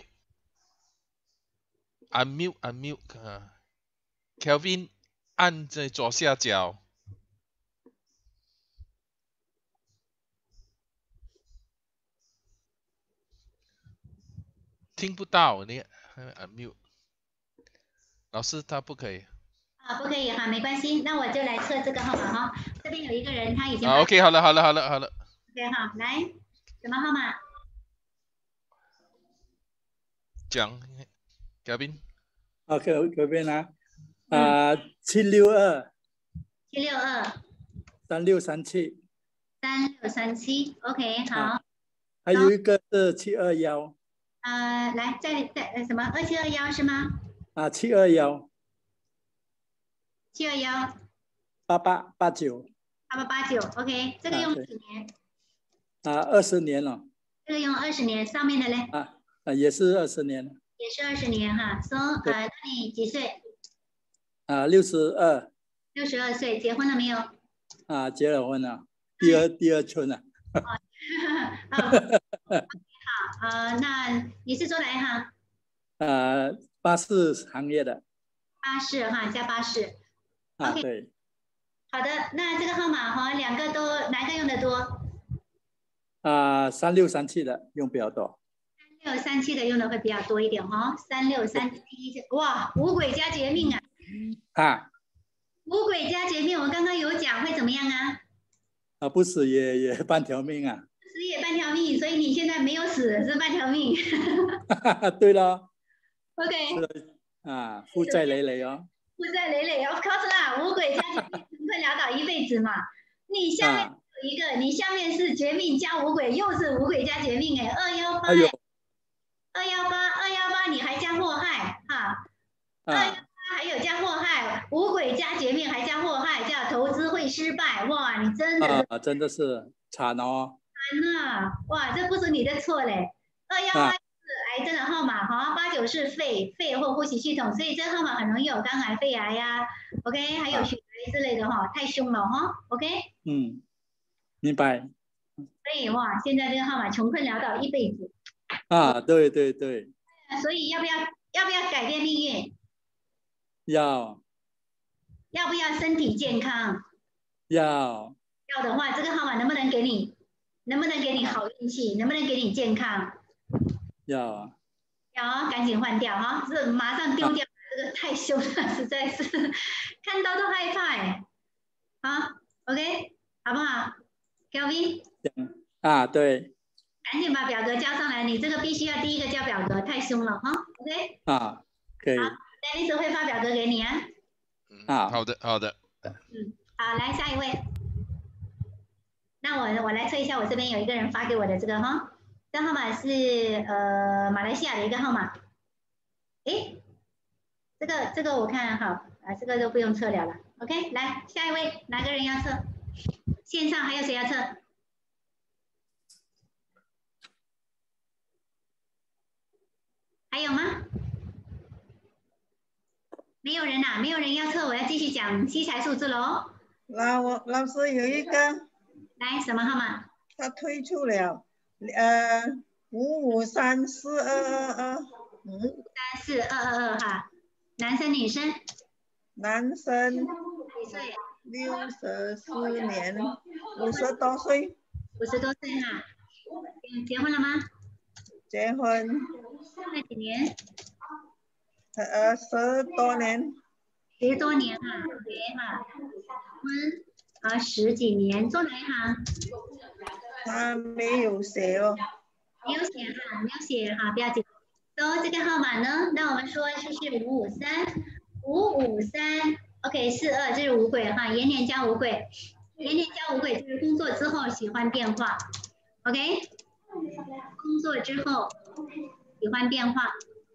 unmute unmute 啊 Kelvin 按在左下角。听不到你 unmute 老师他不可以。 啊，不可以哈，没关系，那我就来测这个号码哈。这边有一个人他已经。 啊 ，OK， 好了，好了，好了，好了。 OK 哈，来，什么号码？ 讲 ，Gavin。 OK， 这边啊，啊，七六二。 七六二。 三六三七。 三六三七 ，OK， 好。 还有一个是七二幺。 呃，来，再再呃什么二七二幺是吗？ 啊，七二幺。 七二幺。 八八八九。 八八八九 ，OK， 这个用几年？ 啊，二十年了。 这个用二十年，上面的嘞？ 啊啊，也是二十年了。 也是二十年哈。说、so, 呃，那你几岁？ 啊，六十二。 六十二岁，结婚了没有？ 啊，结了婚了，第二第二春了。 哦，好，呃，那你是做哪一行？ 呃，巴士行业的。 巴士哈，加巴士。 啊， OK， 对。 好的，那这个号码哈，两个都哪个用的多？ 啊，三六三七的用比较多。 三六三七的用的会比较多一点哈。三六三七，哇，五鬼加绝命啊！ 啊。 五鬼加绝命，我刚刚有讲会怎么样啊？ 啊，不死也也半条命啊。 死也半条命，所以你现在没有死，是半条命。 对了。 OK。 啊，负债累累哦。 负债累累 ，of course 啦，五鬼加绝命，穷困潦倒一辈子嘛。你下面有一个，啊、你下面是绝命加五鬼，又是五鬼加绝命哎，二幺八，二幺八，二幺八，你还加祸害哈，二幺八还有加祸害，五鬼加绝命还加祸害，叫投资会失败，哇，你真的是啊，真的是惨哦。 惨啊，哇，这不是你的错嘞，二幺八。癌症的号码哈，八九是肺肺或呼吸系统，所以这个号码很容易有肝癌、肺癌呀、啊、，OK， 还有血癌之类的哈，太凶了哈 ，OK。 嗯，明白。 所以哇，现在这个号码穷困潦倒一辈子。 啊，对对对。 所以要不要要不要改变命运？ 要。 要不要身体健康？ 要。 要的话，这个号码能不能给你？能不能给你好运气？能不能给你健康？ 要啊， 要赶紧换掉哈，这马上丢掉，啊、这个太凶了，实在是看到都害怕哎。好 ，OK， 好不好 ，Kelvin？ 啊，对。 赶紧把表格交上来，你这个必须要第一个交表格，太凶了哈 ，OK？ 啊，可以。 好 ，Dennis 会发表格给你啊。 啊， 好的，好的。 嗯，好，来下一位。那我我来测一下，我这边有一个人发给我的这个哈。这号码是呃马来西亚的一个号码，诶，这个这个我看好啊，这个就不用测了了。OK， 来下一位，哪个人要测？线上还有谁要测？还有吗？没有人呐、啊，没有人要测，我要继续讲七彩数字喽。 那我老师有一个， 来什么号码？ 他退出了。呃，五五三四二二二， 五三四二二二哈，男生女生？ 男生， 几岁？ 六十四年，五十多岁。 五十多岁哈，嗯，结婚了吗？ 结婚。 那几年？ 呃，十多年。 十多年哈 ，OK 哈，婚啊十几年，做哪一行？ 他没有写哦， 没有写哈，没有写哈，不要紧。so, 这个号码呢，那我们说就是五五三，五五三 ，OK， 四二这是五鬼哈，延年加五鬼，延年加五鬼就是工作之后喜欢变化 ，OK， 工作之后喜欢变化，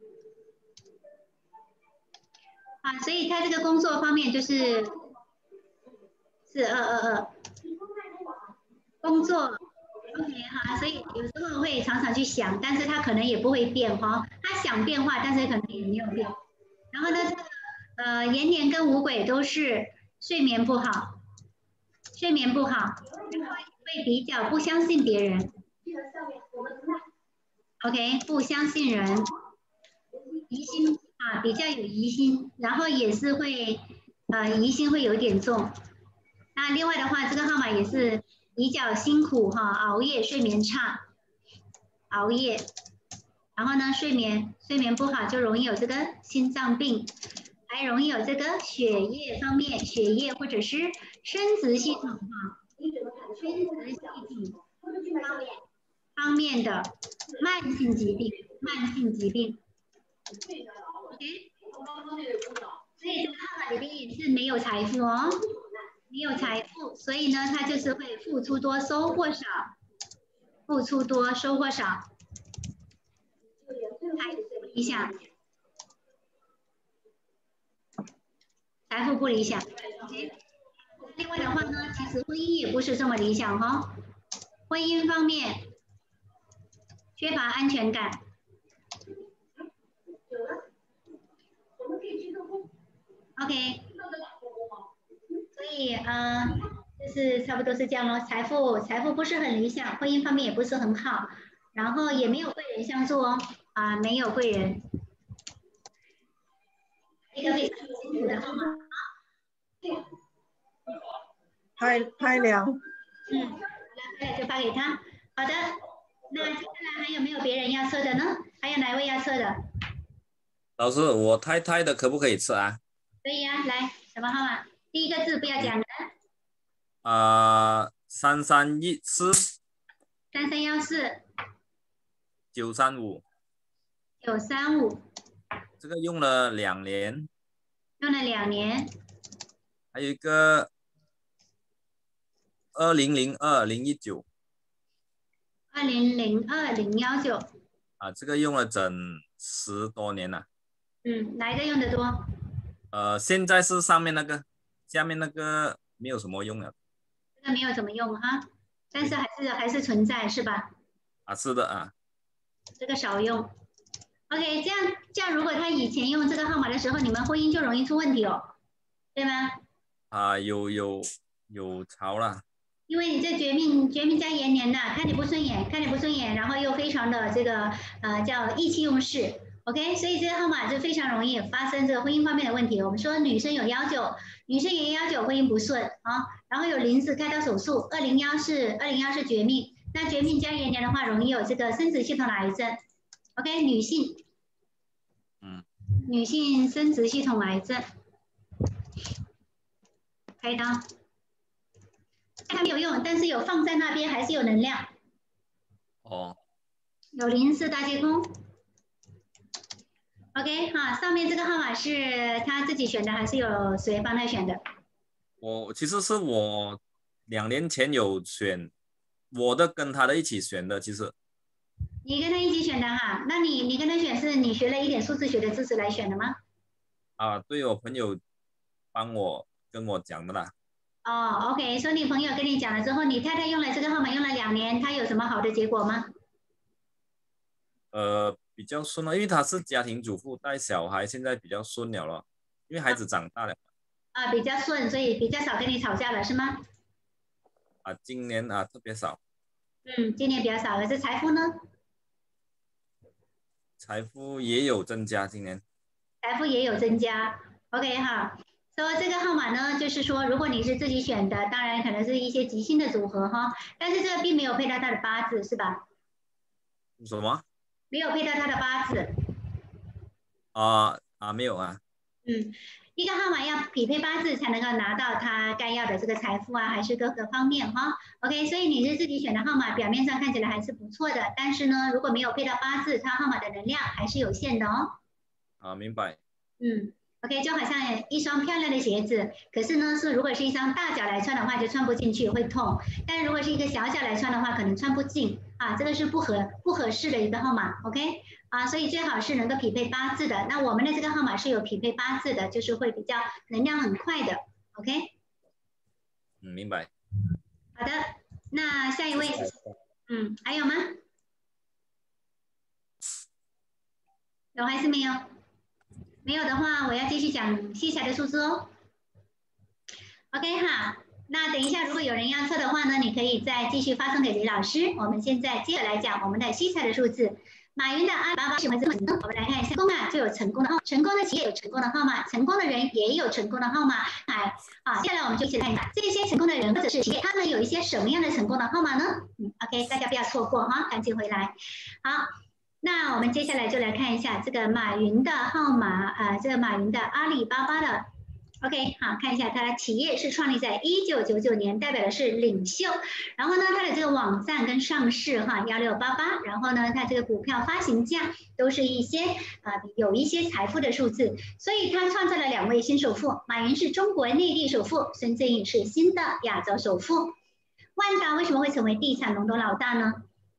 啊，所以他这个工作方面就是四二二二，工作。OK 哈，所以有时候会常常去想，但是他可能也不会变哈，他想变化，但是可能也没有变。然后呢，这个呃延年跟五鬼都是睡眠不好，睡眠不好，然后会比较不相信别人。OK， 不相信人，疑心啊，比较有疑心，然后也是会呃疑心会有点重。那另外的话，这个号码也是。比较辛苦哈，熬夜睡眠差，熬夜，然后呢睡眠睡眠不好就容易有这个心脏病，还容易有这个血液方面血液或者是生殖系统哈，生殖系统方面方面的慢性疾病，慢性疾病。OK， 所以这个号码里边也是没有财富哦。没有财富，所以呢，他就是会付出多收获少。 付出多，收获少，财富不理想，财富不理想。另外的话呢，其实婚姻也不是这么理想哈、哦。婚姻方面缺乏安全感。OK， 所以呃，就是差不多是这样咯。财富财富不是很理想，婚姻方面也不是很好，然后也没有贵人相助哦，啊，没有贵人。一个非常辛苦的号码。 拍拍了。 嗯，好了，拍了就发给他。好的，那接下来还有没有别人要测的呢？还有哪位要测的？ 老师，我太太的可不可以测啊？ 可以啊，来，什么号码？第一个字不要讲的。 啊、呃，三三一四。 三三幺四。 九三五。 九三五。 这个用了两年。 用了两年。 还有一个二零零二零一九。 二零零二零幺九。 啊，这个用了整十多年了。 嗯，哪一个用的多？ 呃，现在是上面那个，下面那个没有什么用了。 这个没有怎么用哈，但是还是还是存在是吧？ 啊，是的啊。 这个少用。OK， 这样这样，如果他以前用这个号码的时候，你们婚姻就容易出问题哦，对吗？ 啊，有有有潮了。 因为你这绝命绝命加延年呐，看你不顺眼，看你不顺眼，然后又非常的这个呃叫意气用事。OK， 所以这个号码就非常容易发生这个婚姻方面的问题。我们说女生有幺九，女生也幺九婚姻不顺啊，然后有零字开刀手术，二零幺是二零幺是绝命，那绝命加延年的话，容易有这个生殖系统的癌症。OK， 女性， 嗯， 女性生殖系统癌症，开刀，还没有用，但是有放在那边还是有能量。 哦， 有零四大接空。OK， 好，上面这个号码是他自己选的，还是有谁帮他选的？ 我其实是我两年前有选我的跟他的一起选的，其实。 你跟他一起选的哈？那你你跟他选是你学了一点数字学的知识来选的吗？ 啊，对，我朋友帮我跟我讲的啦。 哦 ，OK， 所以你朋友跟你讲了之后，你太太用了这个号码用了两年，她有什么好的结果吗？ 呃。比较顺了，因为她是家庭主妇带小孩，现在比较顺了了，因为孩子长大了。 啊，比较顺，所以比较少跟你吵架了，是吗？ 啊，今年啊特别少。 嗯，今年比较少了。这财富呢？ 财富也有增加，今年。 财富也有增加。OK 哈，所以这个号码呢，就是说，如果你是自己选的，当然可能是一些吉星的组合哈，但是这个并没有配到他的八字，是吧？ 什么？ 没有配到他的八字。 啊啊，没有啊。 嗯，一个号码要匹配八字才能够拿到他该要的这个财富啊，还是各个方面哈。OK， 所以你是自己选的号码，表面上看起来还是不错的，但是呢，如果没有配到八字，它号码的能量还是有限的哦。 啊，明白。 嗯 ，OK， 就好像一双漂亮的鞋子，可是呢，是如果是一双大脚来穿的话，就穿不进去，会痛；但如果是一个小脚来穿的话，可能穿不进啊，这个是不合不合适的一个号码 ，OK。啊，所以最好是能够匹配八字的。那我们的这个号码是有匹配八字的，就是会比较能量很快的 ，OK？ 嗯，明白。 好的，那下一位，嗯，还有吗？有还是没有？没有的话，我要继续讲七彩的数字哦。OK 哈，那等一下如果有人要测的话呢，你可以再继续发送给李老师。我们现在接着来讲我们的七彩的数字。马云的阿里巴巴是什么字？我们来看一下，成功啊就有成功的号，成功的企业有成功的号码，成功的人也有成功的号码。来，好，接下来我们就一起来看一下这些成功的人或者是企业，他们有一些什么样的成功的号码呢？嗯 ，OK， 大家不要错过哈，赶紧回来。好，那我们接下来就来看一下这个马云的号码，呃，这个马云的阿里巴巴的。OK， 好，看一下它的企业是创立在一九九九年，代表的是领袖。然后呢，它的这个网站跟上市哈一六八八，然后呢，它这个股票发行价都是一些呃有一些财富的数字，所以它创造了两位新首富，马云是中国内地首富，孙正义是新的亚洲首富。万达为什么会成为地产龙头老大呢？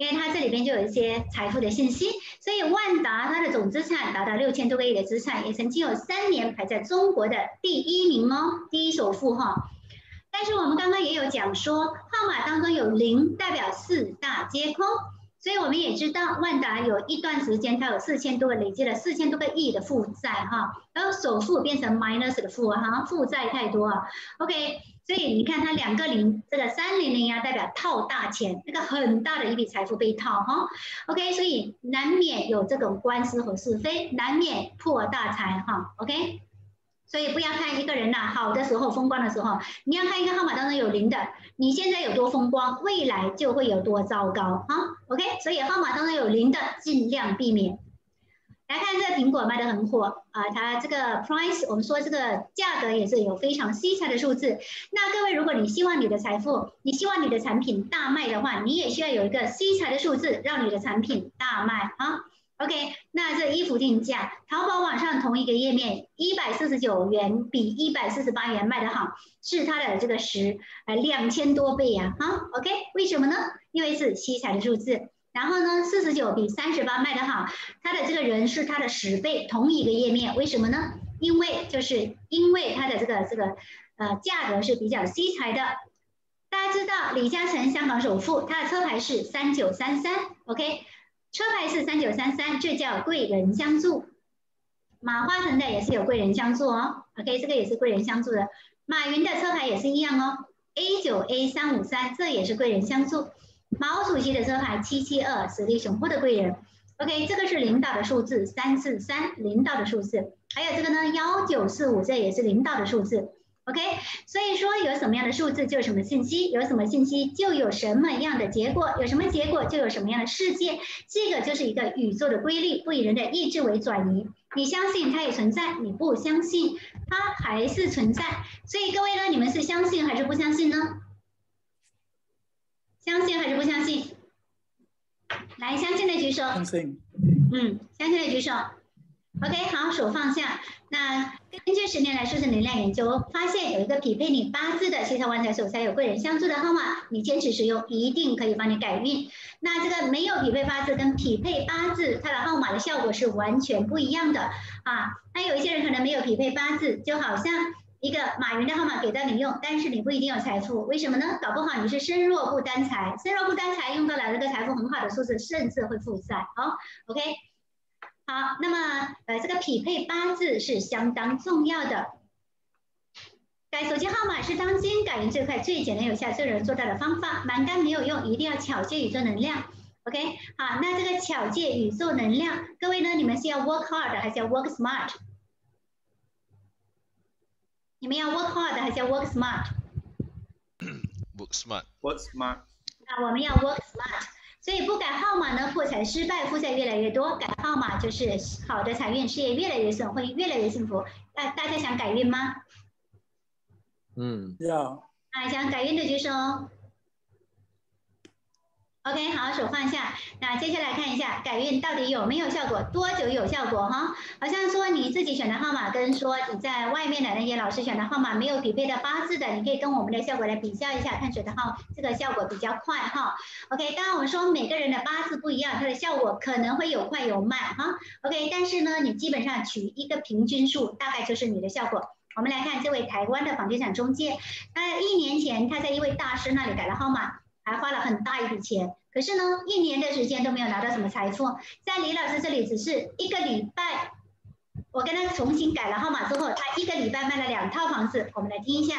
因为它这里边就有一些财富的信息。所以万达它的总资产达到六千多个亿的资产，也曾经有三年排在中国的第一名哦，第一首富哈。但是我们刚刚也有讲说，号码当中有零代表四大皆空。所以我们也知道，万达有一段时间它有四千多个累积了四千多个亿的负债哈，然后首富变成 minus 的负哈，负债太多啊。OK， 所以你看它两个零，这个三零零啊代表套大钱，那个很大的一笔财富被套哈。OK， 所以难免有这种官司和是非，难免破大财哈。OK。所以不要看一个人呐、啊，好的时候风光的时候，你要看一个号码当中有零的，你现在有多风光，未来就会有多糟糕啊。OK， 所以号码当中有零的，尽量避免。来看这个苹果卖得很火啊，它这个 price 我们说这个价格也是有非常稀彩的数字。那各位，如果你希望你的财富，你希望你的产品大卖的话，你也需要有一个稀彩的数字，让你的产品大卖啊。OK， 那这衣服定价，淘宝网上同一个页面，一百四十九元比一百四十八元卖得好，是它的这个十呃两千多倍呀、啊，哈 ，OK， 为什么呢？因为是稀彩的数字。然后呢，四十九比三十八卖得好，它的这个人是它的十倍，同一个页面，为什么呢？因为就是因为它的这个这个呃价格是比较稀彩的。大家知道李嘉诚香港首富，他的车牌是三九三三 ，OK。车牌是三九三三，这叫贵人相助。马化腾的也是有贵人相助哦 ，OK， 这个也是贵人相助的。马云的车牌也是一样哦 ，A 九 A 三五三，这也是贵人相助。毛主席的车牌七七二，实力雄厚的贵人。OK， 这个是领导的数字，三四三，领导的数字。还有这个呢，幺九四五，这也是领导的数字。OK， 所以说有什么样的数字就有什么信息，有什么信息就有什么样的结果，有什么结果就有什么样的世界，这个就是一个宇宙的规律，不以人的意志为转移。你相信它也存在，你不相信它还是存在。所以各位呢，你们是相信还是不相信呢？相信还是不相信？来，相信的举手。 相信。 嗯，相信的举手。OK， 好，手放下。那根据十年来数字能量研究，发现有一个匹配你八字的七财万财手财有贵人相助的号码，你坚持使用，一定可以帮你改运。那这个没有匹配八字跟匹配八字，它的号码的效果是完全不一样的啊。那有一些人可能没有匹配八字，就好像一个马云的号码给到你用，但是你不一定有财富，为什么呢？搞不好你是身弱不担财，身弱不担财用到了这个财富很好的数字，甚至会负债。好 ，OK。好，那么呃，这个匹配八字是相当重要的。改手机号码是当今改运这块最简单有效、最容易做到的方法。蛮干没有用，一定要巧借宇宙能量。OK， 好，那这个巧借宇宙能量，各位呢，你们是要 work hard 还是要 work smart？ 你们要 work hard 还是要 work smart？ Work smart。 Work smart。 那我们要 work smart。所以不改号码呢，破财失败，负债越来越多；改号码就是好的财运，事业越来越顺，婚姻越来越幸福。大大家想改运吗？ 嗯， 要。 啊，想改运的举手。OK， 好，手放下。那接下来看一下改运到底有没有效果，多久有效果哈？好像说你自己选的号码跟说你在外面的那些老师选的号码没有匹配的八字的，你可以跟我们的效果来比较一下，看谁的号这个效果比较快哈。OK， 当然我们说每个人的八字不一样，它的效果可能会有快有慢哈。OK， 但是呢，你基本上取一个平均数，大概就是你的效果。我们来看这位台湾的房地产中介，他一年前他在一位大师那里改了号码。还花了很大一笔钱，可是呢，一年的时间都没有拿到什么财富。在李老师这里，只是一个礼拜，我跟他重新改了号码之后，他一个礼拜卖了两套房子。我们来听一下。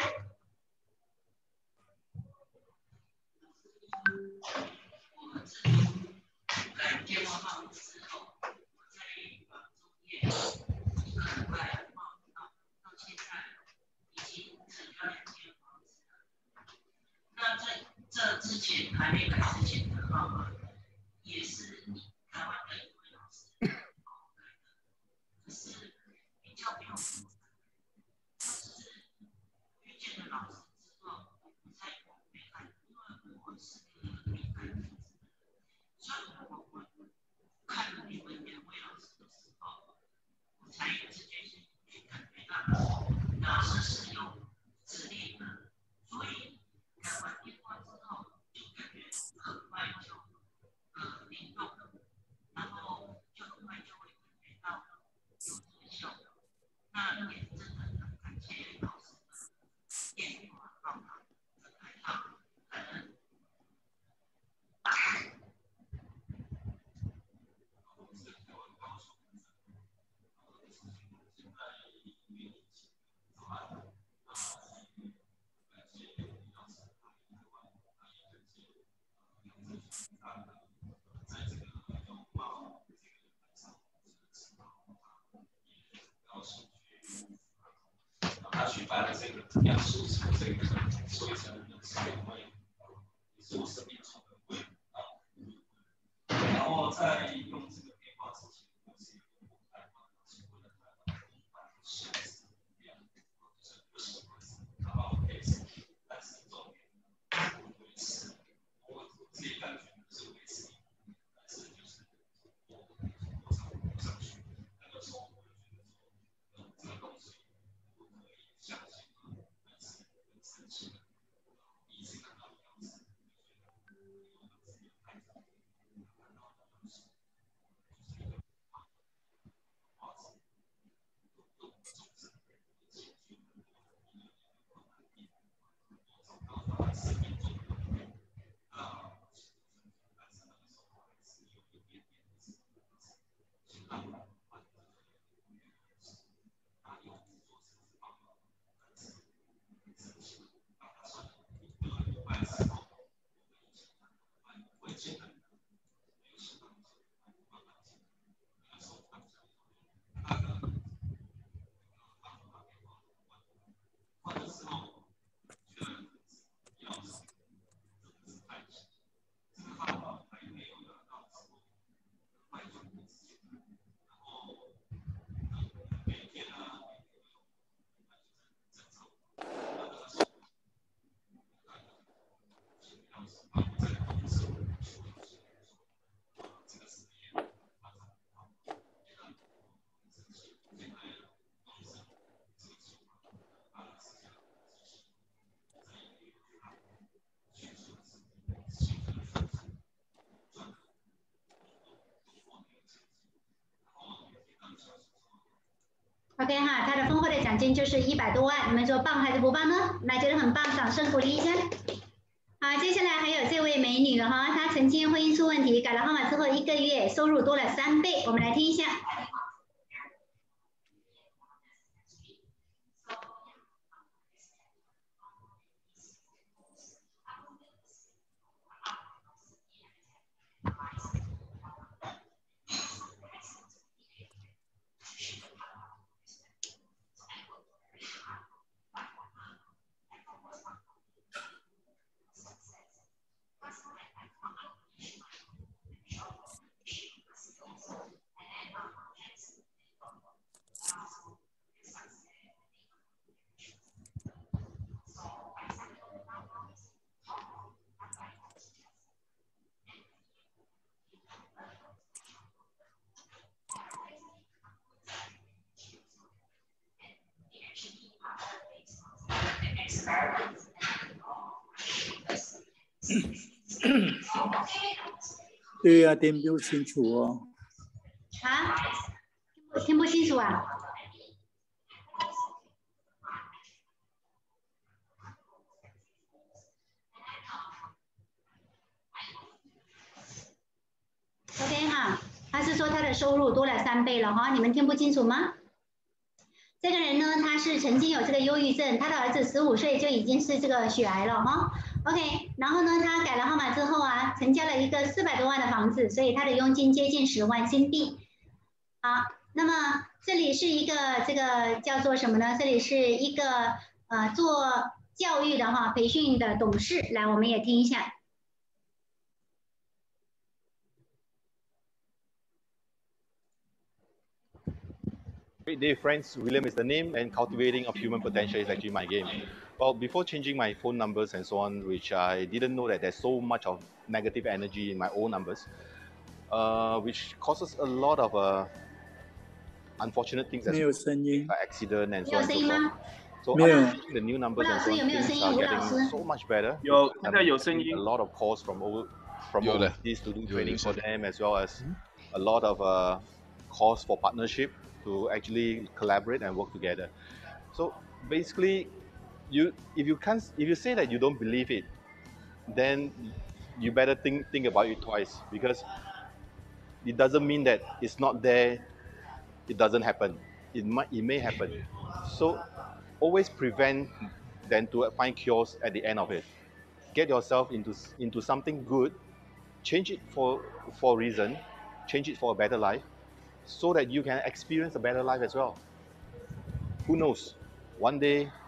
那在这之前还没改之前的号码，也是你台湾的一位老师改的，可是比较没有什么，我只是遇见了老师之后，我才有没改，因为我是个没改名字的人，所以我我看了你们两位老师的时候，我才有这件事去感觉到老师是有指令的，所以。改完电话之后，就感觉很快就举办了这个要输出这个所谓的生命会，是我生命中的会啊。然后在用这个电话之前，我是有开放是为了他限制量，就是不是他把我配置，但是重点维持，我自己感觉是维持，但是就是我我上我上去，那个时候我觉得说，这个东西我可以相信，但是很神奇的，第一次看到样子。 OK 哈，他的丰厚的奖金就是一百多万，你们说棒还是不棒呢？那觉得很棒，掌声鼓励一下。好，接下来还有这位美女哈，她曾经婚姻出问题，改了号码之后一个月收入多了三倍，我们来听一下。 对呀、啊，听不清楚哦。 啊？听不清楚啊？OK 哈，他是说他的收入多了三倍了哈，你们听不清楚吗？这个人呢，他是曾经有这个忧郁症，他的儿子十五岁就已经是这个血癌了哈。OK， 然后呢，他改了号码之后啊，成交了一个四百多万的房子，所以他的佣金接近十万新币。好，那么这里是一个这个叫做什么呢？这里是一个呃做教育的哈，培训的董事，来我们也听一下。 Great day, friends. William is the name, and cultivating of human potential is actually my game. Well, before changing my phone numbers and so on, which I didn't know that there's so much of negative energy in my old numbers, uh, which causes a lot of uh, unfortunate things as like accident and so on and so forth. So after changing the new numbers and so on, things are getting so much better. A lot of calls from over, from overseas to do training for them, as well as a lot of uh, calls for partnership to actually collaborate and work together. So basically, you if you can't if you say that you don't believe it, then you better think think about it twice, because it doesn't mean that it's not there, it doesn't happen. It might it may happen. So always prevent than to find cures at the end of it. Get yourself into into something good, change it for for a reason, change it for a better life, so that you can experience a better life as well. Who knows? One day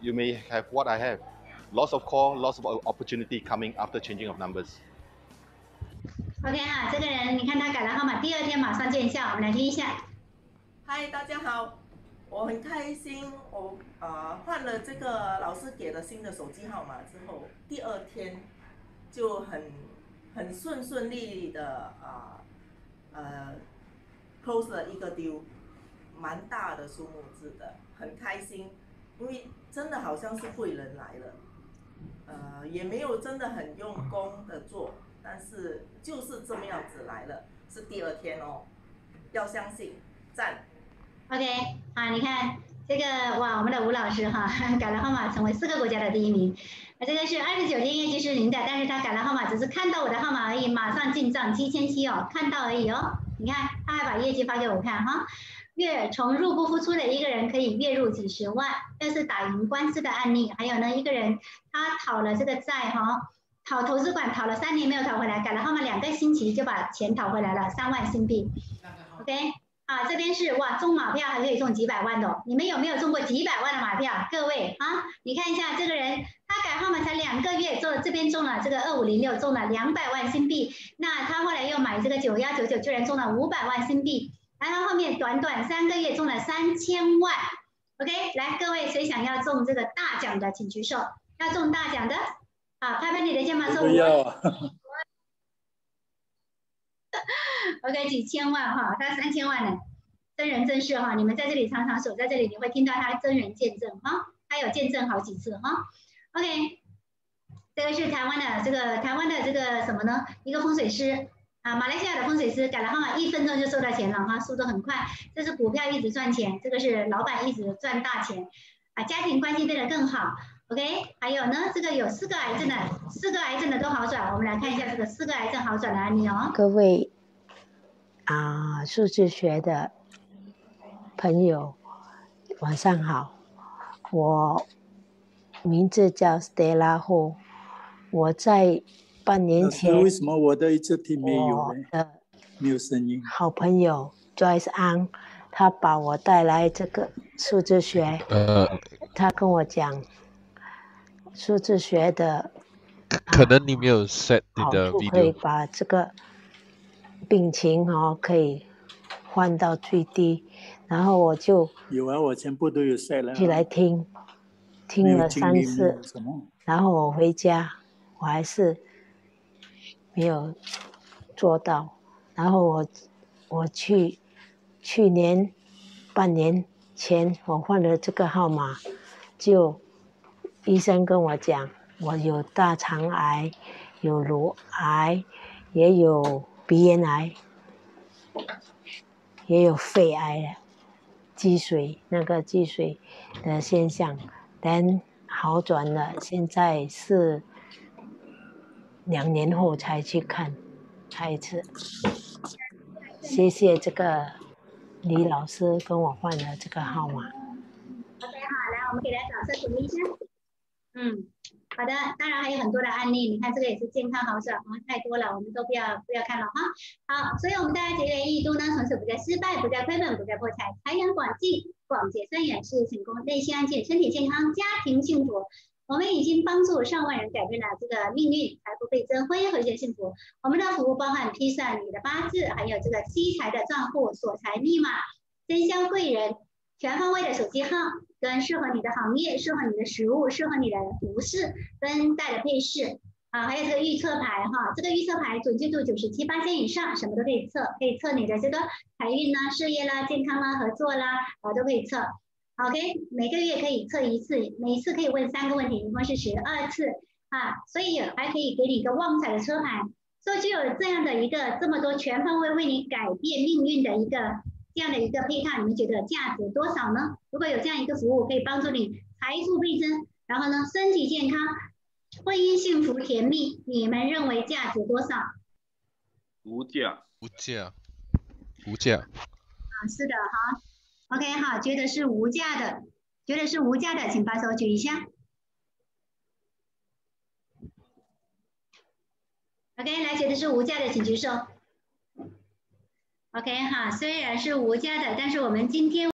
you may have what I have. Lots of call, lots of opportunity coming after changing of numbers. OK 哈，这个人你看他改了号码，第二天马上见效，我们来听一下。 嗨，大家好，我很开心，我呃换了这个老师给的新的手机号码之后，第二天就很很顺顺利利的啊 呃, 呃 close 了一个 deal， 蛮大的数目字的，很开心，因为真的好像是贵人来了，呃也没有真的很用功的做。但是就是这么样子来了，是第二天哦，要相信，赞。 OK， 啊，你看这个哇，我们的吴老师哈改了号码，成为四个国家的第一名。那这个是二十九天业绩是零的，但是他改了号码，只是看到我的号码而已，马上进账七千七哦，看到而已哦。你看他还把业绩发给我看哈，月从入不敷出的一个人可以月入几十万，这是打赢官司的案例。还有呢，一个人他讨了这个债哈。讨投资款讨了三年没有讨回来，改了号码两个星期就把钱讨回来了，三万新币。OK， 啊，这边是哇中马票还可以中几百万的、哦，你们有没有中过几百万的马票？各位啊，你看一下这个人，他改号码才两个月，中这边中了这个二五零六中了两百万新币，那他后来又买这个九一九九，居然中了五百万新币，然后后面短短三个月中了三千万。OK， 来各位谁想要中这个大奖的，请举手，要中大奖的。好，拍拍你的肩膀说：“我要啊 ！”OK， 几千万哈，他三千万呢，真人真事哈。你们在这里常常守在这里，你会听到他真人见证哈，他有见证好几次哈。OK， 这个是台湾的这个台湾的这个什么呢？一个风水师啊，马来西亚的风水师改了号码，一分钟就收到钱了哈，速度很快。这是股票一直赚钱，这个是老板一直赚大钱啊，家庭关系变得更好。OK， 还有呢，这个有四个癌症的，四个癌症的都好转。我们来看一下这个四个癌症好转的案例哦。 各位啊，数字学的朋友，晚上好，我名字叫 Stella Ho， 我在半年前。 为什么我的一直听没有呢？没有声音。 好朋友 Joyce Ang， 他把我带来这个数字学，呃，他跟我讲。数字学的， 可能你没有 set 你的 video， 可以把这个病情哦可以换到最低，然后我就有啊，我全部都有 set 了， 去来听，听了三次，然后我回家我还是没有做到，然后我我去去年半年前我换了这个号码，就。医生跟我讲，我有大肠癌，有乳癌，也有鼻咽癌，也有肺癌，积水那个积水的现象，但好转了。现在是两年后才去看，看一次。谢谢这个李老师跟我换了这个号码。OK， 好，来，我们给大家掌声鼓励一下。嗯，好的，当然还有很多的案例，你看这个也是健康好转啊，太多了，我们都不要不要看了哈。好，所以我们大家结缘一度呢，从此不再失败，不再亏本，不再破财，财源广进，广结善缘，事业成功，内心安静，身体健康，家庭幸福。我们已经帮助上万人改变了这个命运，财富倍增，婚姻和谐幸福。我们的服务包含批算你的八字，还有这个积财的账户、锁财密码、生肖贵人。全方位的手机号，跟适合你的行业、适合你的食物、适合你的服饰跟带的配饰啊，还有这个预测牌哈，这个预测牌准确度九十七八以上，什么都可以测，可以测你的这个财运啦、事业啦、健康啦、合作啦，啊都可以测。OK， 每个月可以测一次，每一次可以问三个问题，一共是十二次啊，所以还可以给你一个旺财的车牌。所以就有这样的一个这么多全方位为你改变命运的一个。这样的一个配套，你们觉得价值多少呢？如果有这样一个服务，可以帮助你财富倍增，然后呢，身体健康，婚姻幸福甜蜜，你们认为价值多少？ 无价， 无价，无价。 啊，是的哈。OK， 好，觉得是无价的，觉得是无价的，请把手举一下。OK， 来，觉得是无价的，请举手。OK 哈，虽然是无价的，但是我们今天。